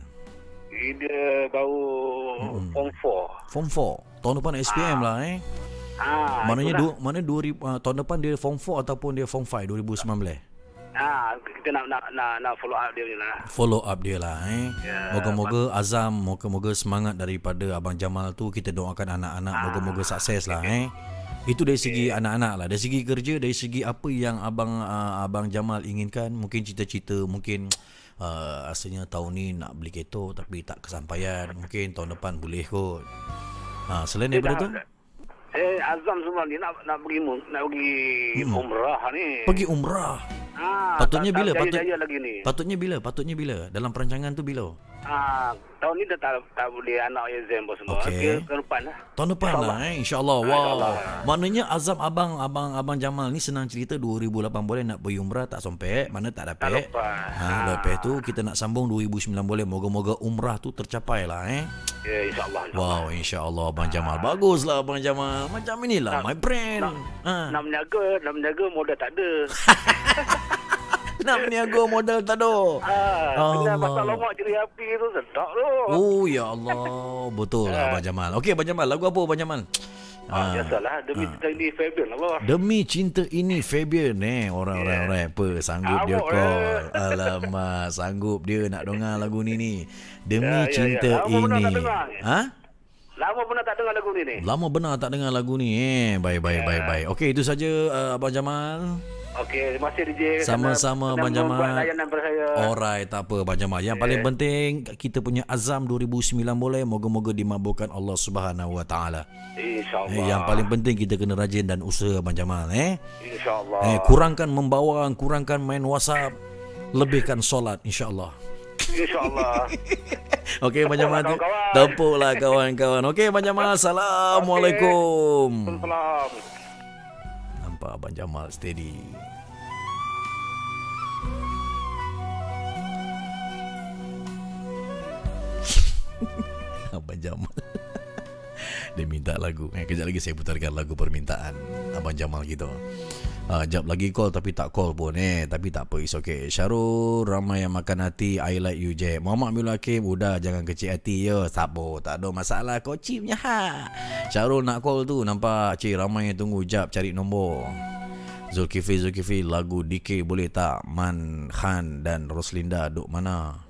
Dia baru Mm-mm. form empat. Form empat. Tahun depan S P M lah eh. Ah, Maknanya itulah. dua, mana dua ribu, uh, tahun depan dia form empat ataupun dia form lima dua ribu sembilan belas. Ah, kita nak nak nak, nak follow up dia ni lah. Follow up dia lah eh. Ya, Moga-moga azam, moga-moga semangat daripada Abang Jamal tu, kita doakan anak-anak Ah. moga-moga sukses lah eh. Itu dari segi anak-anak lah. Dari segi kerja, dari segi apa yang abang uh, abang Jamal inginkan, mungkin cita-cita, mungkin uh, asalnya tahun ni nak beli kereta tapi tak kesampaian, mungkin tahun depan boleh kot. Ha, selain Dia daripada tu, dah- Eh, azam semua ni nak nak pergi mu- nak pergi Hmm. umrah ni. pergi umrah. Ah, Patutnya tak- bila? tak Patut, jaya-jaya lagi ni. patutnya bila? Patutnya bila? Dalam perancangan tu bila? Ah, tahun ni dah tak tak boleh anak exam pun semua. Okey. Kira tahun depan lah. Tahun depan InsyaAllah. lah eh, insyaAllah. Ah, Wow. insyaAllah. Maknanya azam abang abang abang Jamal ni senang cerita dua ribu lapan boleh nak pergi umrah tak sampai, mana tak Tak dapat. lepas. Ha, lepas tu kita nak sambung dua ribu sembilan boleh. Moga-moga umrah tu tercapai lah eh. Ya, insyaAllah. Wow, insyaAllah Abang Jamal. Baguslah Abang Jamal. Macam inilah Nak- my friend. Nak, Ha. nak menjaga, nak menjaga modal tak ada. Nak berniaga modal tak ada. Ah, kena Allah. pasal lomak ceri api tu sedap tu. Oh ya Allah. Betul lah Abang Jamal. Okey Abang Jamal, lagu apa Abang Jamal? Ah, biasalah demi ah. kita ini Fabian Allah. Demi cinta ini Fabian eh. Orang-orang yeah. apa sanggup dia Amok, call. Alamak, sanggup dia nak dengar lagu ni ni. Demi Ya, ya, ya. cinta Lama pun ini. tak dengar. Ha? Lama pernah tak dengar lagu ni ni. Lama benar tak dengar lagu ni eh. Baik baik Ya. baik baik. Okey, itu saja uh, Abang Jamal. Okey, terima kasih D J. Sama-sama, kerana- Abang kerana Jamal. membuat layanan pada saya. Alright, tak apa Abang Jamal. Yang Yeah. paling penting kita punya azam dua ribu sembilan boleh, moga-moga dimabulkan Allah Subhanahu Wa Taala. InsyaAllah. Eh, yang paling penting kita kena rajin dan usaha Abang Jamal eh. InsyaAllah. Eh, kurangkan membawang, kurangkan main WhatsApp, lebihkan solat insya-Allah. InsyaAllah. Okey Abang Jamal, tu- kawan-kawan. tepuklah kawan-kawan. Okey Abang Jamal, assalamualaikum. Salam. Nampak Abang Jamal steady. Abang Jamal dia minta lagu. Eh, kejap lagi saya putarkan lagu permintaan Abang Jamal gitu. Uh, jap lagi call tapi tak call pun eh. Tapi tak apa, it's okay. Syarul, ramai yang makan hati, I like you Jack. Muhammad Abdul Hakim, udah jangan kecil hati ya. Sabo, tak ada masalah. Kau cipnya ha. Syarul nak call tu, nampak cik ramai yang tunggu. Jap cari nombor. Zulkifli, Zulkifli, lagu D K boleh tak? Man Khan dan Roslinda duk mana?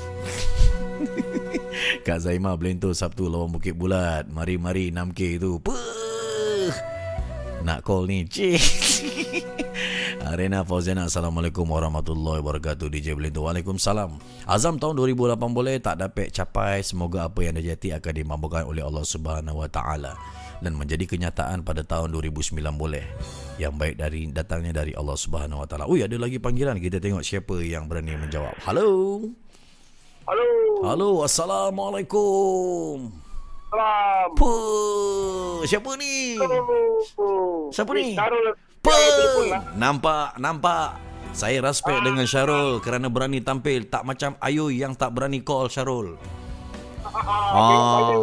Kak Zaimah Blento Sabtu lawan Bukit Bulat. Mari-mari enam K tu. Puh. Nak call ni. Cik. Arena Fauziana, Assalamualaikum warahmatullahi wabarakatuh. D J Blento, Waalaikumsalam. Azam tahun dua ribu lapan boleh tak dapat capai. Semoga apa yang dijati akan dimabulkan oleh Allah Subhanahu Wa Taala dan menjadi kenyataan pada tahun dua ribu sembilan boleh. Yang baik dari datangnya dari Allah Subhanahu Wa Taala. Ui, ada lagi panggilan. Kita tengok siapa yang berani menjawab. Halo. Halo. Halo, Assalamualaikum. Salam. Puh, siapa ni? Oh. Siapa ni? Syarul. Puh. Nampak, nampak. Saya respect ah. dengan Syarul kerana berani tampil, tak macam Ayu yang tak berani call Syarul. Ah.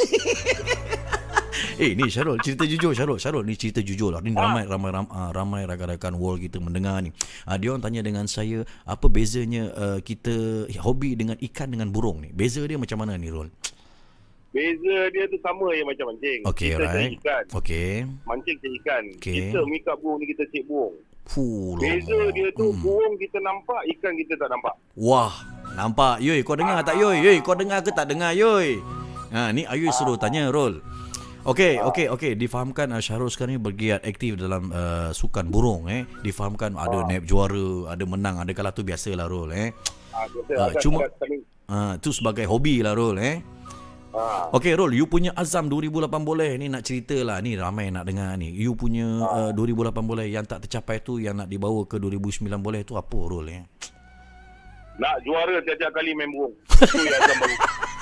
Eh ni Syarul, cerita jujur Syarul. Syarul ni cerita jujur lah. Ni ramai ramai ramai, ramai rakan-rakan world kita mendengar ni. Ah, dia orang tanya dengan saya, apa bezanya uh, kita hobi dengan ikan dengan burung ni? Beza dia macam mana ni, Rul? Beza dia tu sama je macam mancing. Okay, kita right. cari ikan. Okay. Mancing cari ikan. Okay. Kita mengikat burung ni, kita cek burung. Fuh, Beza lama. dia tu hmm. burung kita nampak, ikan kita tak nampak. Wah, nampak. Yoi, kau dengar ah. tak Yoi? Yoi, kau dengar ke tak dengar Yoi? Ha, ni Ayu ah. suruh tanya Rol. Okey, ah. okey, okey. Difahamkan uh, Syarul sekarang ni bergiat aktif dalam uh, sukan burung eh. Difahamkan ada ah. naib juara, ada menang, ada kalah tu biasalah Rol eh. Ah, biasa, uh, cuma ah uh, tu sebagai hobi lah Rol eh. Ah. Okey Rol, you punya azam dua ribu lapan boleh ni nak cerita lah, ni ramai nak dengar ni. You punya ah. uh, dua ribu lapan boleh yang tak tercapai tu, yang nak dibawa ke dua ribu sembilan boleh tu apa Rol eh? Nak juara tiap-tiap kali main burung. Tu yang azam baru.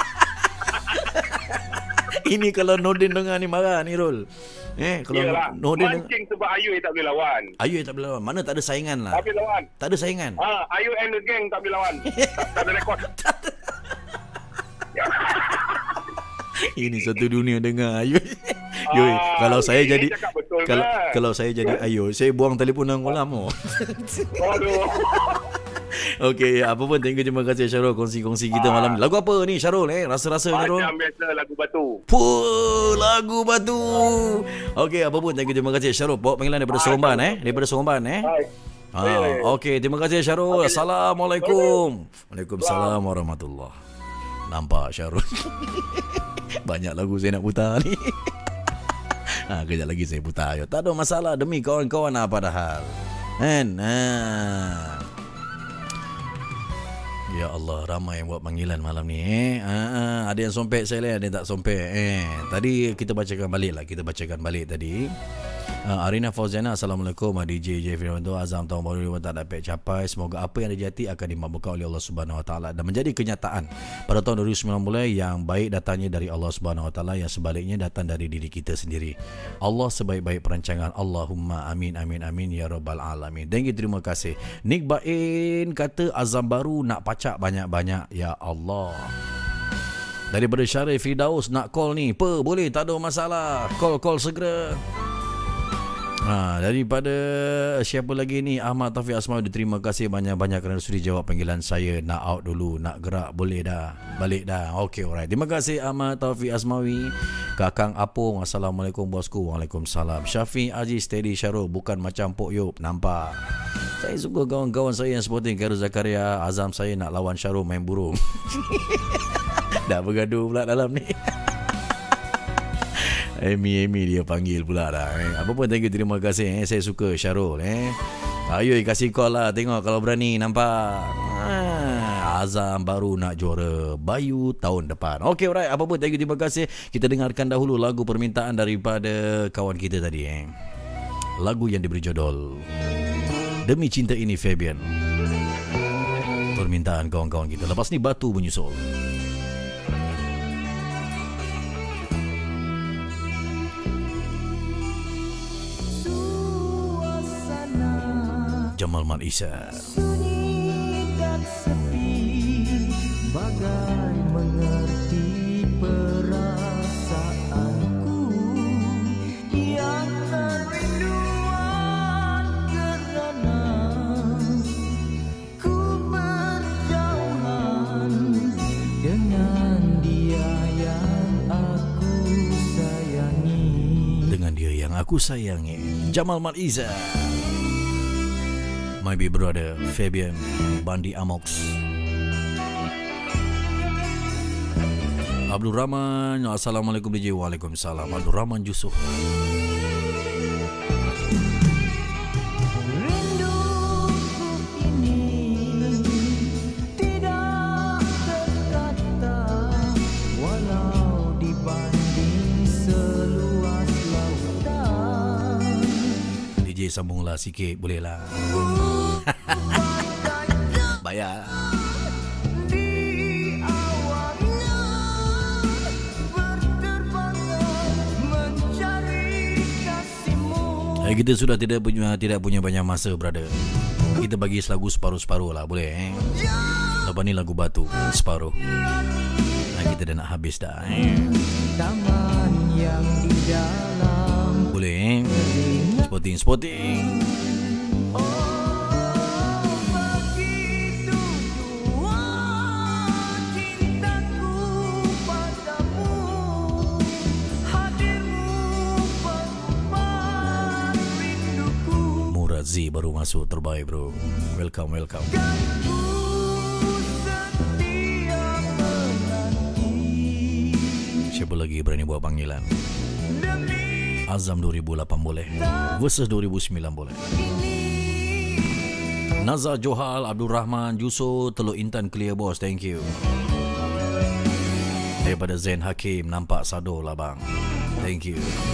Ini kalau Nordin dengar ni marah ni Rol. Eh kalau Yalah, Nordin mancing sebab Ayu tak boleh lawan. Ayu tak boleh lawan. Mana tak ada saingan lah. Tak boleh lawan. Tak ada saingan. Ah, Ayu and the gang tak boleh lawan. tak, tak ada rekod. Ini satu dunia dengar Ayu. Yoi, ah, kalau saya jadi kalau kan? kalau saya jadi Ayu, saya buang telefon nang kolam oh. Aduh. Okey, apa pun thank you, terima kasih Syarul kongsi-kongsi kita ah. malam ni. Lagu apa ni Syarul eh? Rasa-rasa Syarul. Macam biasa lagu Batu. Puh, lagu Batu. Okey, apa pun thank you, terima kasih Syarul. Bawa panggilan daripada ah, Seremban eh, daripada Seremban eh. Ah, okey, terima kasih Syarul. Okay. Assalamualaikum. Waalaikumsalam warahmatullahi. Nampak Syarul. Banyak lagu saya nak putar ni. Ha, kejap lagi saya putar. Ayo. Tak ada masalah, demi kawan-kawan apa dah hal. Kan? Ha. Ya Allah, ramai yang buat panggilan malam ni eh. Ha, ha. Ada yang sompek saya lihat, ada yang tak sompek eh. Tadi kita bacakan balik lah, kita bacakan balik tadi. Uh, Arina Fauziana, Assalamualaikum. D J J Firman tu, azam tahun baru tak dapat capai. Semoga apa yang dijati akan dimabukkan oleh Allah Subhanahu Wa Taala dan menjadi kenyataan pada tahun dua ribu sembilan belas yang baik datangnya dari Allah Subhanahu Wa Taala, yang sebaliknya datang dari diri kita sendiri. Allah sebaik-baik perancangan. Allahumma amin amin amin ya rabbal alamin. Thank you, terima kasih. Nick Bain kata azam baru nak pacak banyak-banyak. Ya Allah. Daripada Syarif Firdaus nak call ni. Per boleh, tak ada masalah. Call-call segera. Ha, daripada siapa lagi ni, Ahmad Taufik Asmawi, terima kasih banyak-banyak kerana sudi jawab panggilan saya. Nak out dulu, nak gerak boleh dah, balik dah. Okey, alright. Terima kasih Ahmad Taufik Asmawi. Kakang Apung, Assalamualaikum bosku. Waalaikumsalam. Syafiq Aziz, steady Syarul, bukan macam Pok Yop. Nampak. Saya suka kawan-kawan saya yang seperti Khairul Zakaria. Azam saya nak lawan Syarul main burung. Dah bergaduh pula dalam ni. Amy, Amy dia panggil pula dah eh. Apa pun thank you, terima kasih eh. Saya suka Syarul eh. Ayo kasih call lah, tengok kalau berani. Nampak ah, azam baru nak juara Bayu tahun depan. Okay, alright. Apa pun thank you, terima kasih. Kita dengarkan dahulu lagu permintaan daripada kawan kita tadi eh. Lagu yang diberi judul Demi Cinta Ini Fabian. Permintaan kawan-kawan kita. Lepas ni Batu menyusul. Jamal Mat Isa. Sunyi dan sepi, bagai mengerti perasaanku yang kerinduan kerana ku berjauhan dengan dia yang aku sayangi. Dengan dia yang aku sayangi. Jamal Mat Isa. My big brother Fabian Bandi Amox. Abdul Rahman, Assalamualaikum D J. Waalaikumsalam. Abdul Rahman Yusuf. Sambunglah sikit boleh lah. Bayar. Eh, kita sudah tidak punya tidak punya banyak masa, brother. Kita bagi lagu separuh-separuh lah, boleh eh? Lepas ni lagu Batu, separuh. Nah, kita dah nak habis dah eh? Taman yang di dalam. Boleh eh? Sporting, sporting. Z baru masuk, terbaik bro. Welcome, welcome. Siapa lagi berani buat panggilan? Azam dua ribu lapan boleh, versus dua ribu sembilan boleh. Nazar Johal, Abdul Rahman, Yusof, Teluk Intan clear boss, thank you. Daripada Zain Hakim, nampak sado lah bang, thank you.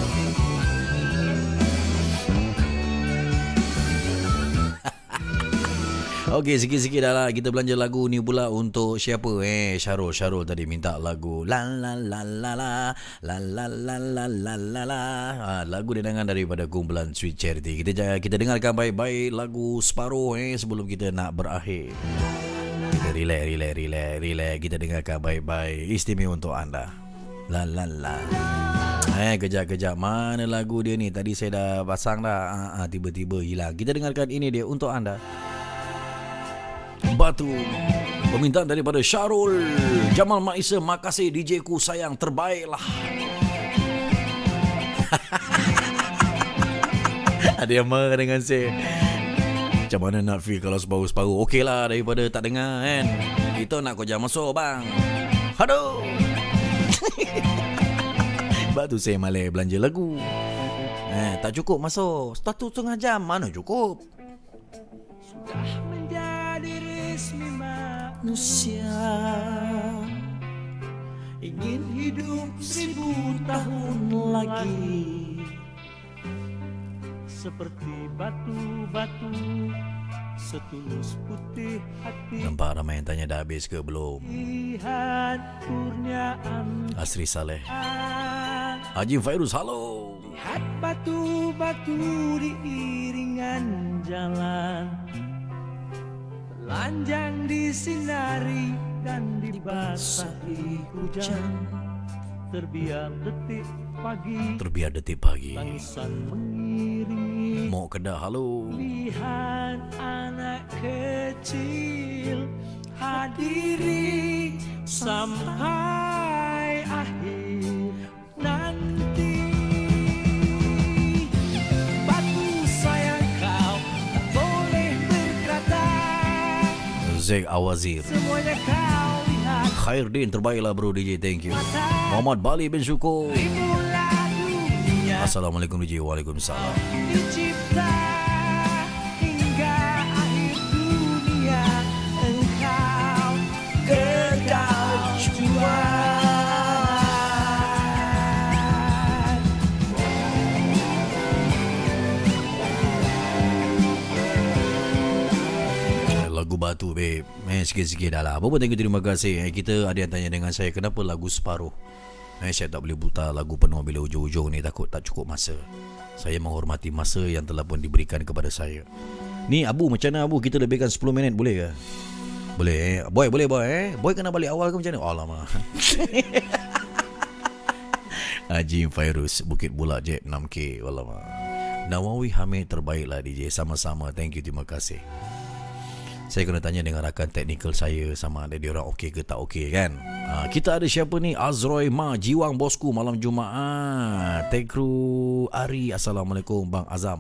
Okey, sikit-sikit dah lah. Kita belanja lagu ni pula untuk siapa eh? Syarul, Syarul tadi minta lagu la la la la la la la la la la la la. Ha, lagu dengangan daripada kumpulan Sweet Charity. Kita kita dengarkan baik-baik lagu separuh eh sebelum kita nak berakhir. Kita relax, relax, relax, relax. Kita dengarkan baik-baik. Istimewa untuk anda. La la la. Eh, kejap-kejap. Mana lagu dia ni? Tadi saya dah pasang dah. Ha, ha, tiba-tiba hilang. Kita dengarkan ini dia untuk anda. Batu. Permintaan daripada Syarul. Jamal Maisa, makasih D J ku sayang, terbaik lah. Ada yang marah dengan saya. Macam mana nak feel kalau separuh-separuh? Okey lah daripada tak dengar kan. Kita nak kau jam masuk bang. Aduh. Sebab tu saya malas belanja lagu. Eh, tak cukup masuk. Satu setengah jam. Mana cukup? Sudah menjadi resmi manusia, ingin hidup seribu tahun lagi, seperti batu-batu setulus putih hati. Nampak ramai yang tanya dah habis ke belum? Asri Saleh, Haji Fairuz, halo. Lihat batu-batu di iringan jalan, telanjang disinari dan dibasahi hujan, terbiar detik pagi, terbiar detik pagi, tangisan mengiringi. Mau Kedah, halo. Lihat anak kecil hadiri sampai akhir nanti. Batu sayang kau boleh berkata. Zek Awazir, semuanya kau lihat. Khairdin, terbaiklah bro D J, thank you. Muhammad Bali bin Syukur, assalamualaikum D J. Waalaikumsalam. Dicipta hingga akhir dunia, engkau kekal jua. Lagu Batu babe, eh, sikit-sikit dah lah. Apa pun, thank you, terima kasih. eh, Kita ada yang tanya dengan saya, kenapa lagu separuh? eh, Saya tak boleh buta lagu penuh bila hujung-hujung ni, takut tak cukup masa. Saya menghormati masa yang telah pun diberikan kepada saya. Ni Abu, macam mana Abu? Kita lebihkan sepuluh minit boleh ke? Boleh eh? Boy, boleh boy eh? Boy kena balik awal ke macam mana? Alamak. Haji Fairuz, Bukit Bulak Jet enam K. Alamak. Nawawi Hamid, terbaiklah D J. Sama-sama, thank you, terima kasih. Saya kena tanya dengan rakan teknikal saya sama ada dia orang okey ke tak okey kan. Ha, kita ada siapa ni? Azroy Ma, Jiwang bosku malam Jumaat. Tekru Ari, assalamualaikum Bang Azam.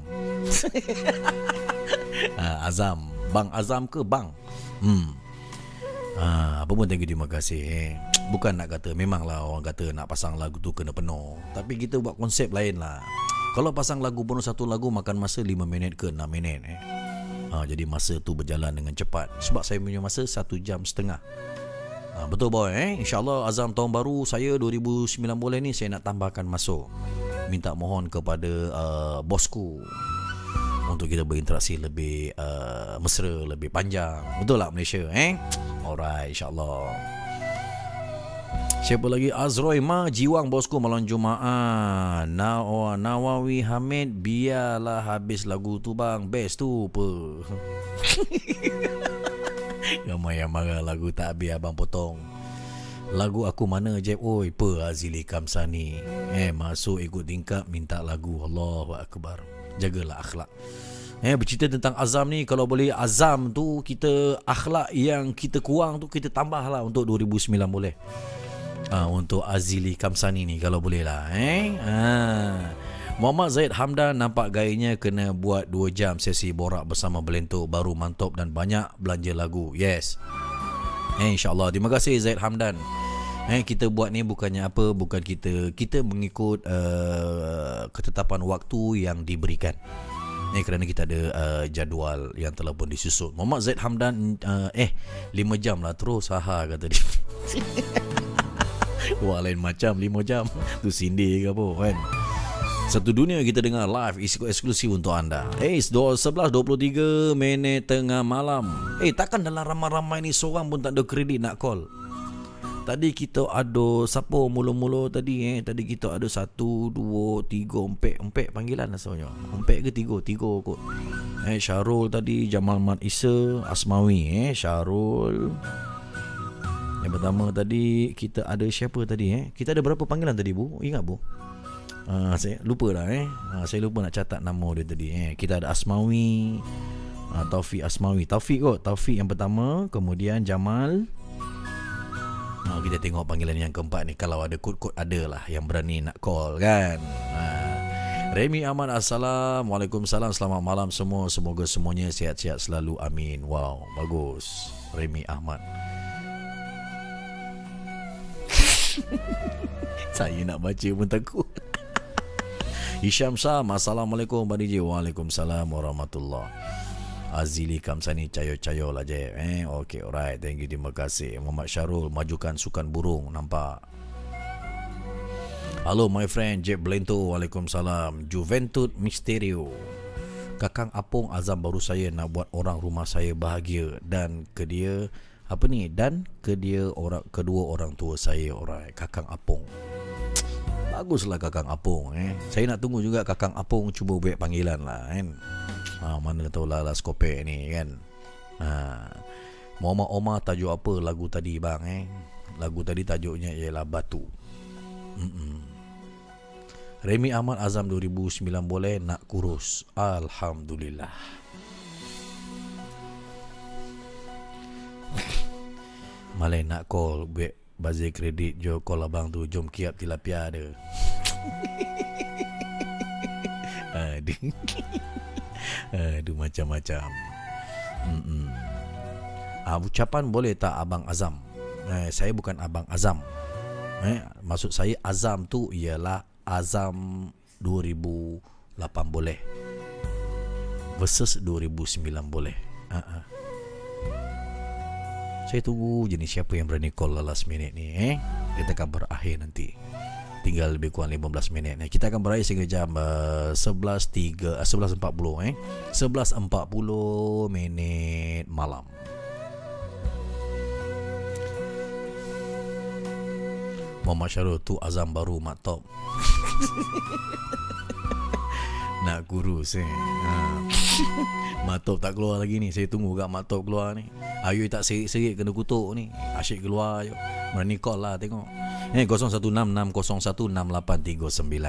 ha, Azam, Bang Azam ke Bang? Hmm. Ha, apa pun, thank you, terima kasih. Eh. Bukan nak kata, memanglah orang kata nak pasang lagu tu kena penuh. Tapi kita buat konsep lain lah. Kalau pasang lagu penuh satu lagu makan masa lima minit ke enam minit eh. Ha, jadi masa tu berjalan dengan cepat. Sebab saya punya masa satu jam setengah. ha, Betul boy eh? InsyaAllah Azam tahun baru saya dua ribu sembilan boleh ni, saya nak tambahkan masuk. Minta mohon kepada uh, bosku untuk kita berinteraksi lebih uh, mesra, lebih panjang. Betul lah Malaysia eh? Alright, insyaAllah. Siapa lagi? Azroy Ma Jiwang bosku malam Jumaat. Nawa Nawawi Hamid, biarlah habis lagu tu bang. Best tu apa? Ramai yang marah lagu tak habis abang potong. Lagu aku mana Jeb? Oi, apa Azili Kamsani? Eh, masuk ikut tingkap minta lagu. Allahu Akbar. Jagalah akhlak. Eh, bercerita tentang azam ni, kalau boleh azam tu kita, akhlak yang kita kurang tu kita tambahlah untuk dua ribu sembilan boleh. Ah, untuk Azili Kamsani ni kalau boleh lah. Eh, ah. Muhammad Zaid Hamdan nampak gayanya kena buat dua jam sesi borak bersama Belentuk, baru mantap dan banyak belanja lagu. Yes. Eh, InsyaAllah. Terima kasih Zaid Hamdan. Eh, kita buat ni bukannya apa, bukan kita kita mengikut uh, ketetapan waktu yang diberikan. Eh, kerana kita ada uh, jadual yang telah pun disusun. Muhammad Zaid Hamdan uh, eh lima jam lah terus haha kata dia. Wah, lain macam lima jam. Tu sindir ke apa kan? Satu dunia kita dengar live eksklusif untuk anda. Eh, sebelas dua puluh tiga minit tengah malam. Eh, takkan dalam ramai-ramai ni seorang pun tak ada kredit nak call. Tadi kita ada siapa mula-mula tadi eh? Tadi kita ada satu, dua, tiga, empat, empat panggilan rasanya. Empat ke tiga? Tiga kot. Eh, Syarul tadi, Jamal Mat Isa, Asmawi eh, Syarul. Yang pertama tadi kita ada siapa tadi eh? Kita ada berapa panggilan tadi Bu? Ingat Bu? Uh, saya lupa dah eh. Uh, saya lupa nak catat nama dia tadi eh. Kita ada Asmawi, uh, Taufik Asmawi. Taufik kot. Taufik yang pertama, kemudian Jamal. Uh, kita tengok panggilan yang keempat ni. Kalau ada kod-kod ada lah yang berani nak call kan. Uh, Remy Ahmad, Assalamualaikum, salam, selamat malam semua. Semoga semuanya sihat-sihat selalu, amin. Wow, bagus Remy Ahmad. Saya nak baca pun takut. Hisham Sam, Assalamualaikum Bani Ji. Waalaikumsalam warahmatullahi. Azili Kamsani cayo-cayo lah je eh. Okay, alright, thank you, terima kasih. Muhammad Syarul, majukan sukan burung. Nampak. Halo my friend Jeb Belentuk. Waalaikumsalam. Juventud Misterio. Kakang Apung azam baru saya nak buat orang rumah saya bahagia. Dan ke dia apa ni? Dan ke dia orang kedua orang tua saya. Alright, Kakang Apung. Baguslah Kakang Apung eh. Saya nak tunggu juga Kakang Apung cuba buat panggilan lah kan. Ha, mana tahu lah skopek ni kan. Ha. Muhammad Omar, tajuk apa lagu tadi bang eh? Lagu tadi tajuknya ialah Batu. Mm-mm. Remy Ahmad, azam dua ribu sembilan boleh nak kurus. Alhamdulillah. Malay nak call buat bazir kredit jo, call abang tu, jom kiap tilapia ada. Aduh. Aduh, macam-macam. Mm-mm. Ah, ucapan boleh tak Abang Azam? Eh, saya bukan Abang Azam. Eh, maksud saya Azam tu ialah Azam dua ribu lapan boleh versus dua ribu sembilan boleh. Uh-uh. Saya tunggu jenis siapa yang berani call last minute ni eh. Kita akan berakhir nanti. Tinggal lebih kurang lima belas minit. Kita akan berakhir sehingga jam uh, sebelas tiga, uh, sebelas empat puluh eh. sebelas empat puluh minit malam. Muhammad Syarul tu azam baru mak top. Nak kurus eh. Ha. Matop tak keluar lagi ni. Saya tunggu kat Matop keluar ni. Ayu tak serik-serik kena kutuk ni. Asyik keluar je. Berani call lah tengok. Eh, kosong satu enam enam kosong satu enam lapan tiga sembilan.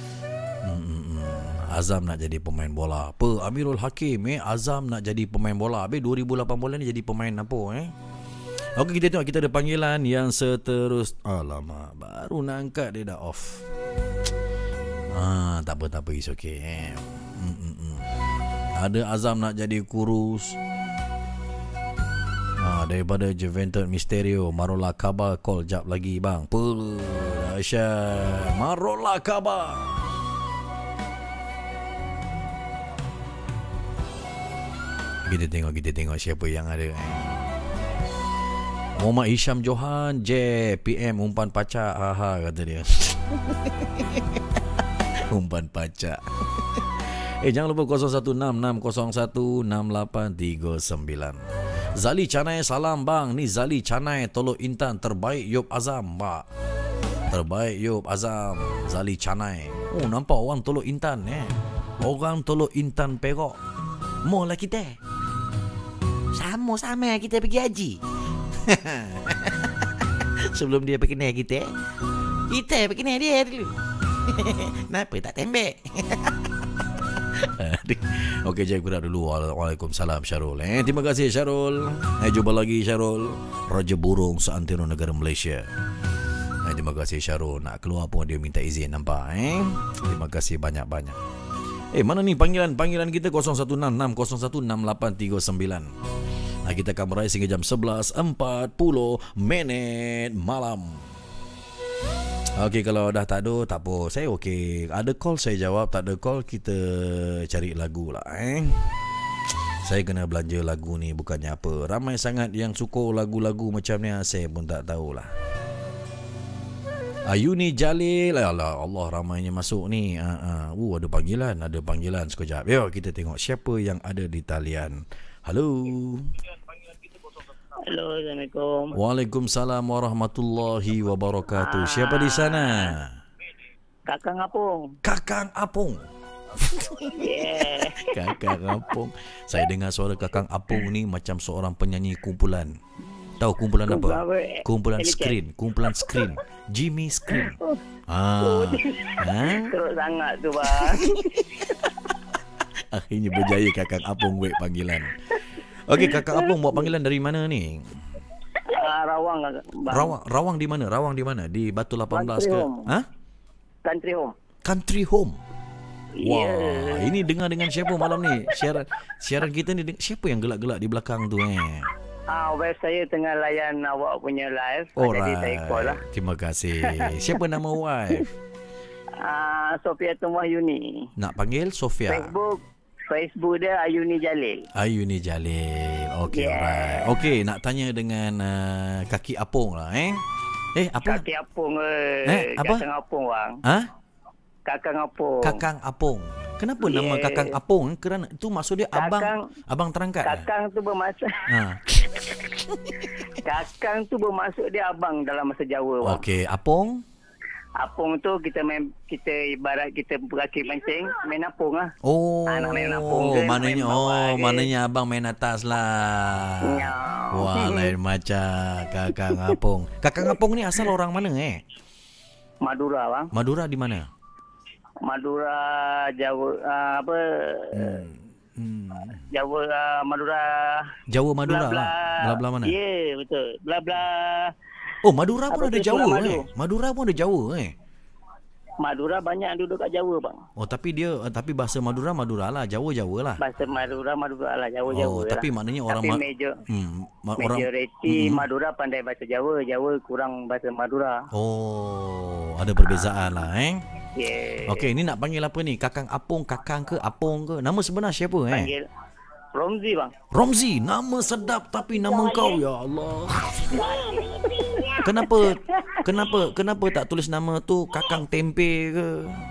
Hmm, Azam nak jadi pemain bola. Apa Amirul Hakim eh? Azam nak jadi pemain bola. Habis dua ribu lapan belas ni jadi pemain apa eh? Okey, kita tengok, kita ada panggilan yang seterus. Alamak, baru nak angkat dia dah off. Ah, tak apa, tak apa, is okay eh. Mm, mm, mm. Ada Azam nak jadi kurus. Ah, daripada Juventud Misterio, Marola Kaba call jap lagi bang. Puh, dahsyat. Marola Kaba. Kita tengok, kita tengok siapa yang ada eh. Muhammad Hisham Johan, J P M umpan pacak. Aha, kata dia. Umpan pacak. Eh, jangan lupa kosong satu enam enam kosong satu enam lapan tiga sembilan. Zali Canai, salam bang. Ni Zali Canai, Teluk Intan. Terbaik Yop Azam, pak. Terbaik Yop Azam. Zali Canai. Oh, nampak orang Teluk Intan eh. Orang Teluk Intan Perak. Mau lah kita. Sama-sama kita pergi haji. Sebelum dia pergi naik kita, kita pergi naik dia dulu. Kenapa tak tembak? Okey, saya kurang dulu. Waalaikumsalam Syarul. Eh, terima kasih Syarul. Eh, jumpa lagi Syarul. Raja Burung seantero negara Malaysia. Eh, terima kasih Syarul. Nak keluar pun dia minta izin, nampak eh? Terima kasih banyak-banyak. Eh, mana ni panggilan-panggilan kita? Kosong satu enam enam kosong satu enam lapan tiga sembilan. Nah, kita akan meraih hingga jam sebelas empat puluh minit malam. Okey, kalau dah tak ada, tak apa. Saya okey. Ada call saya jawab, tak ada call kita cari lagu lah eh. Saya kena belanja lagu ni bukannya apa. Ramai sangat yang suka lagu-lagu macam ni, saya pun tak tahulah. Ayuni Jalil. Allah, Allah ramainya masuk ni. Uh, uh. uh ada panggilan, ada panggilan sekejap. Yuk kita tengok siapa yang ada di talian. Halo. Halo, Assalamualaikum. Waalaikumsalam warahmatullahi wabarakatuh. Siapa di sana? Kakang Apung. Kakang Apung. Yeah. Kakang Apung. Saya dengar suara Kakang Apung ni macam seorang penyanyi kumpulan. Tahu kumpulan apa? Kumpulan skrin, kumpulan skrin. Jimmy Screen. Ah. Ha? Teruk sangat tu, bang. Akhirnya berjaya Kakang Apung wek panggilan. Okey, Kakak Apung buat panggilan dari mana ni? Uh, Rawang, bang. Rawang, Rawang di mana? Rawang di mana? Di Batu lapan belas Country ke? Home. Ha? Country Home. Country Home. Wah, Yeah. ini dengar dengan siapa malam ni? Siaran siaran kita ni siapa yang gelak-gelak di belakang tu eh? Ah, uh, wife saya tengah layan awak punya live. Oh, jadi saya call lah. Terima kasih. Siapa nama wife? Ah, uh, Sofia Tumahyuni. Nak panggil Sofia. Facebook Facebook dia Ayuni Jalil. Ayuni Jalil. Okey, Yeah. alright. Okey, nak tanya dengan uh, Kaki Apung lah eh. Eh, apa? Kaki Apung eh. Eh, apa? Kakang Apung, bang. Ha? Kakang Apung. Kakang Apung. Kenapa Yeah. nama Kakang Apung? Kerana itu maksud dia abang Kakang- abang terangkat. Kakang tu bermaksud Ha. Kakang tu bermaksud dia abang dalam bahasa Jawa, bang. Okey, Apung. Apung tu kita main, kita ibarat kita berkaki mancing, main apung lah. Oh, Anak main apung ke, maknanya main bawah oh, ke. maknanya abang main atas lah. Ya. Wah, lain macam Kakang Apung. Kakang Apung ni asal orang mana eh? Madura, bang. Madura di mana? Madura Jawa uh, apa? Hmm. Hmm. Jawa uh, Madura. Jawa Madura Belah-belah. lah. Belah-belah mana? Ya, yeah, betul. Belah-belah. Oh, Madura pun Apa ada tu, Jawa Pulau Madu? eh. Madura pun ada Jawa eh. Madura banyak duduk kat Jawa, bang. Oh, tapi dia tapi bahasa Madura Madura lah, Jawa Jawa lah. Bahasa Madura Madura lah, Jawa Jawa. Oh, tapi maknanya orang tapi Ma- major, Hmm, ma- orang majoriti Hmm. Madura pandai bahasa Jawa, Jawa kurang bahasa Madura. Oh, ada perbezaan lah eh. Yeah. Okey, ni nak panggil apa ni? Kakang Apung, Kakang ke Apung ke? Nama sebenar siapa eh? Panggil Romzi, bang. Romzi, nama sedap tapi nama kau ya Allah. Kenapa kenapa kenapa tak tulis nama tu Kakang Tempe ke?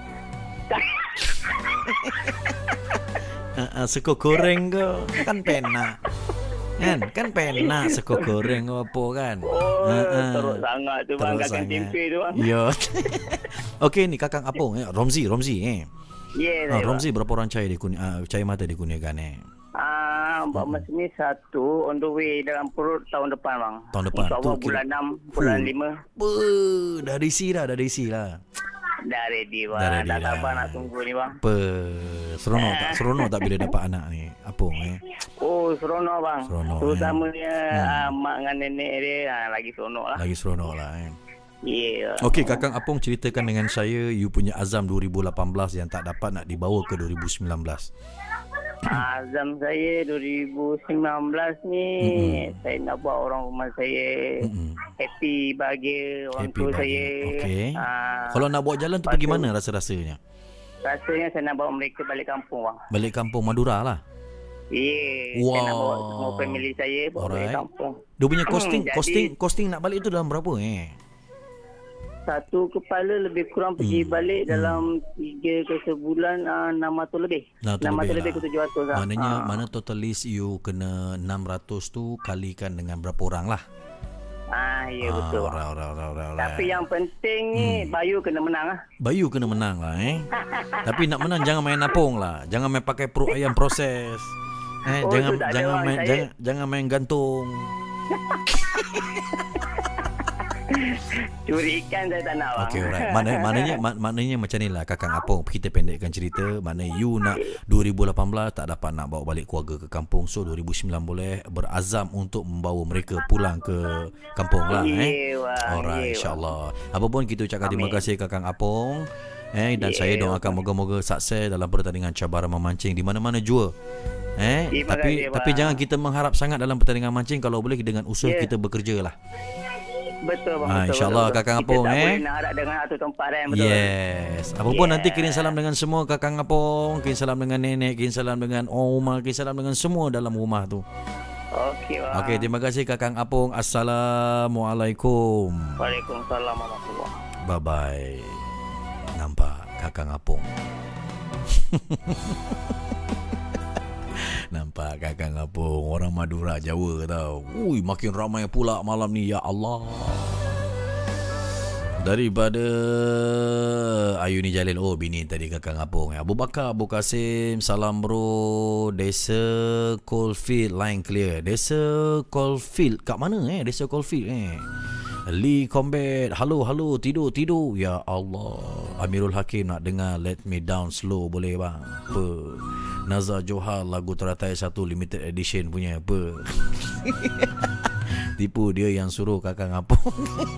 uh, uh, seko goreng ke? Kan penak. Kan? Kan penak seko goreng apa kan? Oh, Uh, uh, teruk sangat tu, bang. teruk Kakang sangat. tempe tu, bang. Ya. Okey ni Kakang Apung eh. Romzi, Romzi eh. Yeah, Ah, saya, Romzi berapa orang cahaya di kuning, uh, cahaya mata dikurniakan eh? Ah, buat masa ni satu on the way dalam perut tahun depan, bang. Tahun depan. InsyaAllah Tu kira- bulan enam, bulan Fuh. lima. Beuh, dah diisi dah, dah diisi lah. Dah ready, bang. Dah ready tak dah. sabar nak tunggu ni, bang. Apa? Seronok tak? Seronok tak bila dapat anak ni? Apung eh? Oh, seronok, bang. Seronok, Terutamanya Hmm. ah, mak dengan nenek dia ah, lagi seronok lah. Lagi seronok lah eh. Yeah. Okey, Kakang Apung ceritakan dengan saya you punya azam dua ribu lapan belas yang tak dapat nak dibawa ke dua ribu sembilan belas. Azam saya dua ribu sembilan belas ni, Mm-mm. saya nak buat orang rumah saya Mm-mm. happy, bahagia, orang Happy tua bahagia. saya. Okey. Ah, Kalau nak buat jalan tu lepas pergi tu, mana rasa-rasanya? Rasanya saya nak bawa mereka balik kampung, bang. Balik kampung Madura lah. Yeah, Wow. saya nak bawa semua family saya bawa balik Alright. kampung. Dia punya costing, Jadi- costing, costing nak balik tu dalam berapa eh? satu kepala lebih kurang pergi Hmm. balik Hmm. dalam tiga ke sebulan uh, enam ratus lebih. enam ratus lebih ke tujuh ratus lah. Maknanya Ah. mana total list you kena enam ratus tu kalikan dengan berapa orang lah. Ah, ya betul. Alright, alright, alright, alright. Tapi yang penting ni Hmm. Bayu kena menang lah. Bayu kena menang lah eh. Tapi nak menang jangan main napung lah. Jangan main pakai perut ayam proses. Eh, Oh, jangan tu tak ada jangan orang, main saya- jangan jangan main gantung. Curi ikan saya tak nak bang. Okey, alright. Mana maknanya mak, maknanya macam ni lah Kakang Apong. Kita pendekkan cerita. Mana you nak dua ribu lapan belas tak dapat nak bawa balik keluarga ke kampung. So dua ribu sembilan boleh berazam untuk membawa mereka pulang ke kampung lah eh. Yeah, bang. Alright, Yeah, insya-Allah. Apa pun kita ucapkan terima Amin. kasih Kakang Apong. Eh dan Yeah, saya doakan moga-moga sukses dalam pertandingan cabaran memancing di mana-mana jua. Eh Terima tapi kasih, tapi bang. jangan kita mengharap sangat dalam pertandingan mancing, kalau boleh dengan usaha Yeah. kita bekerja lah. Betul bang. Ah, betul, insya-Allah, betul, betul. Kakang Apong, Kita tak eh. boleh nak harap dengan satu tempat kan. Betul. Yes. Apa pun nanti kirim salam dengan semua Kakang Apong, kirim salam dengan nenek, kirim salam dengan Oma, kirim salam dengan semua dalam rumah tu. Okey bang. Okey, terima kasih Kakang Apong. Assalamualaikum. Waalaikumsalam warahmatullahi. Bye bye. Nampak Kakang Apong. Nampak Kakang Apong, orang Madura Jawa tau. Ui, makin ramai pula malam ni, ya Allah. Daripada Ayuni Jalil. Oh, bini tadi Kakang Apong. Abu Bakar, Abu Kasim, salam bro. Desa Coalfield, line clear. Desa Coalfield, kat mana eh? Desa Coalfield eh. Lee Combat, halo halo, tidur tidur. Ya Allah. Amirul Hakim nak dengar Let Me Down Slow boleh bang? Apa? Nazar Johar, lagu teratai satu limited edition punya apa? Tipu dia yang suruh Kakang Apong.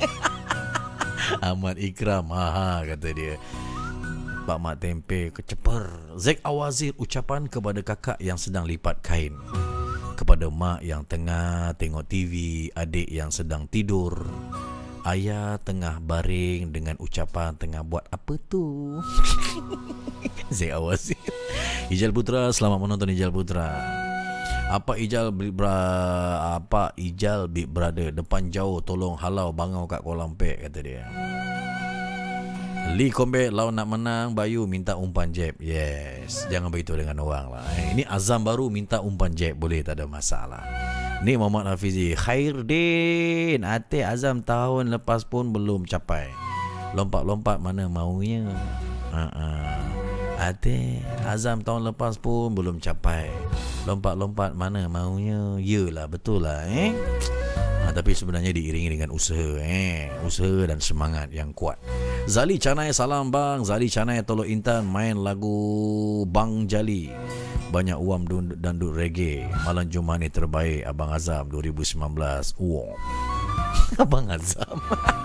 Ahmad Ikram, ha kata dia. Pak Mak Tempe keceper. Zack Awazir, ucapan kepada kakak yang sedang lipat kain, kepada mak yang tengah tengok T V, adik yang sedang tidur, ayah tengah baring dengan ucapan tengah buat apa tu. Zack Awazir. Ijal Putra, selamat menonton Ijal Putra. Apa Ijal Big Brother, apa Ijal Big Brother, depan jauh tolong halau bangau kat Kuala Lumpur, kata dia. Lee Combat, lawan nak menang, Bayu minta umpan jab. Yes, jangan beritahu dengan orang lah. Ini azam baru, minta umpan jab boleh, tak ada masalah. Ni Muhammad Hafizi, Khairdin, Atik azam tahun lepas pun belum capai. Lompat-lompat mana maunya. Uh-uh. Atik azam tahun lepas pun belum capai. Lompat-lompat mana maunya. Yelah, betul lah eh. Ha, tapi sebenarnya diiringi dengan usaha eh. Usaha dan semangat yang kuat. Zali Canai, salam bang. Zali Canai, Tolok Intan main lagu Bang Jali. Banyak uam dan duk reggae. Malam Jumaat ni terbaik. Abang Azam dua ribu sembilan belas. Wow. Abang Azam.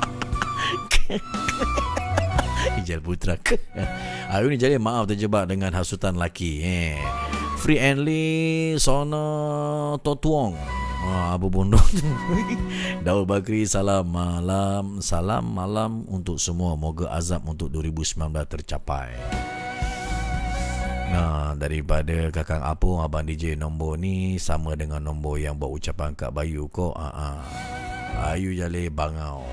Ijal Putra. Ayu ni jadi maaf terjebak dengan hasutan laki. Eh. Free and Lee, Sona Totuong. Ah, Abu Bondong. Daud Bakri, salam malam. Salam malam untuk semua. Moga azab untuk dua ribu sembilan belas tercapai. Nah, daripada Kakang Apong, Abang D J nombor ni sama dengan nombor yang buat ucapan Kak Bayu kok. Ah, ah. Ayu Jalil Bangau.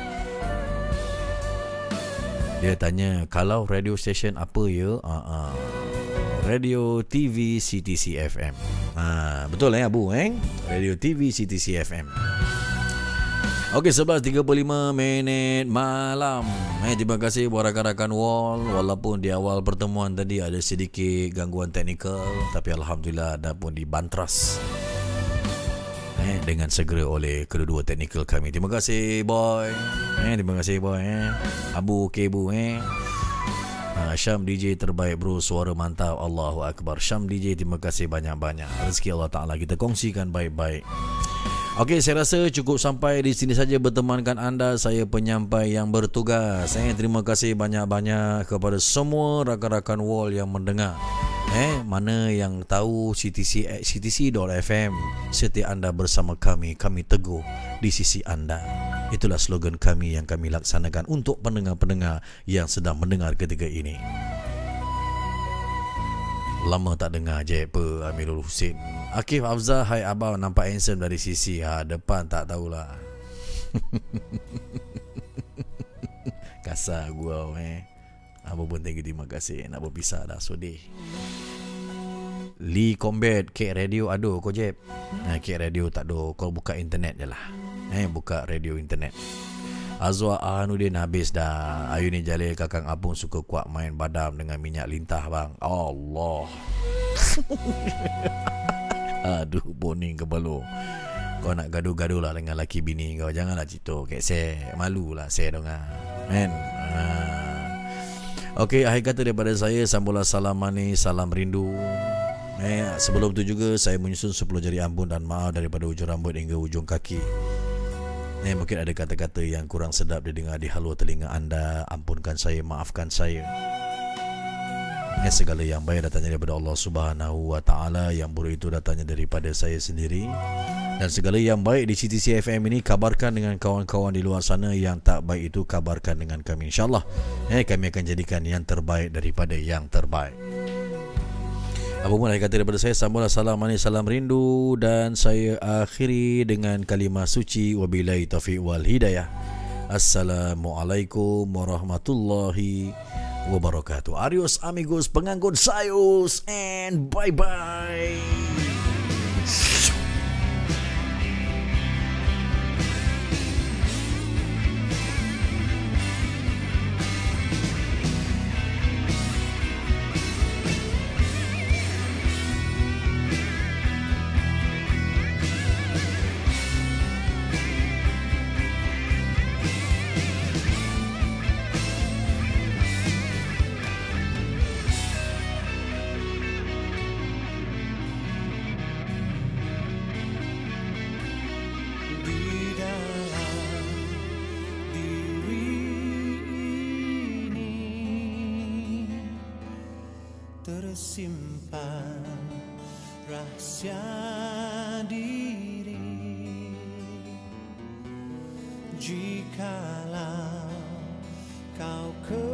Dia tanya, kalau radio station apa ya? Ah, ah. Radio T V C T C F M. Ha, betul eh Abu eh? Radio T V C T C F M. Okey, sebelas tiga puluh lima minit malam. Eh, terima kasih buat rakan-rakan Wall. Walaupun di awal pertemuan tadi ada sedikit gangguan teknikal, tapi alhamdulillah dah pun dibantras eh, dengan segera oleh kedua-dua teknikal kami. Terima kasih boy. Eh, terima kasih boy eh. Abu Kebu eh. Uh, Syam D J terbaik bro, suara mantap, Allahu Akbar. Syam D J, terima kasih banyak-banyak. Rezeki Allah Ta'ala kita kongsikan baik-baik. Okey, saya rasa cukup sampai di sini saja bertemankan anda. Saya penyampai yang bertugas. Eh, terima kasih banyak-banyak kepada semua rakan-rakan Wall yang mendengar. Eh, mana yang tahu C T C C T C dot F M, setiap anda bersama kami, kami teguh di sisi anda. Itulah slogan kami yang kami laksanakan untuk pendengar-pendengar yang sedang mendengar ketika ini. Lama tak dengar je apa Amirul Husin. Akif Afzal, hai abang, nampak handsome dari sisi. Ha, depan tak tahulah. Asa gua eh. Apa pun thank you, terima kasih. Nak berpisah dah sedih. Lee Combat K Radio aduh kau jeb. Nah, K Radio tak do. Kau buka internet je lah. Eh buka radio internet. Azwa Ahanuddin habis dah. Ayu ni Jalil kakang abung suka kuat main badam dengan minyak lintah bang. Allah. Aduh boning kepala. Kau nak gaduh-gaduh lah dengan laki bini kau. Janganlah cerita kat saya. Malu lah saya dong ah. Men. Ha. Okey, akhir kata daripada saya, sambulah salam manis, salam rindu. Eh, sebelum tu juga saya menyusun sepuluh jari ampun dan maaf daripada ujung rambut hingga ujung kaki. Eh, mungkin ada kata-kata yang kurang sedap didengar di halua telinga anda. Ampunkan saya, maafkan saya. Eh, segala yang baik datangnya daripada Allah Subhanahu Wa Taala, yang buruk itu datangnya daripada saya sendiri. Dan segala yang baik di C T C F M ini kabarkan dengan kawan-kawan di luar sana, yang tak baik itu kabarkan dengan kami. InsyaAllah eh, kami akan jadikan yang terbaik daripada yang terbaik. Apapun akhir kata daripada saya, sambulah salam manis, salam rindu. Dan saya akhiri dengan kalimah suci, wabillahi taufiq wal hidayah. Assalamualaikum warahmatullahi wabarakatuh. Adios amigos pengangkut sayus, and bye bye. Tersimpan rahsia diri, jikalau kau ke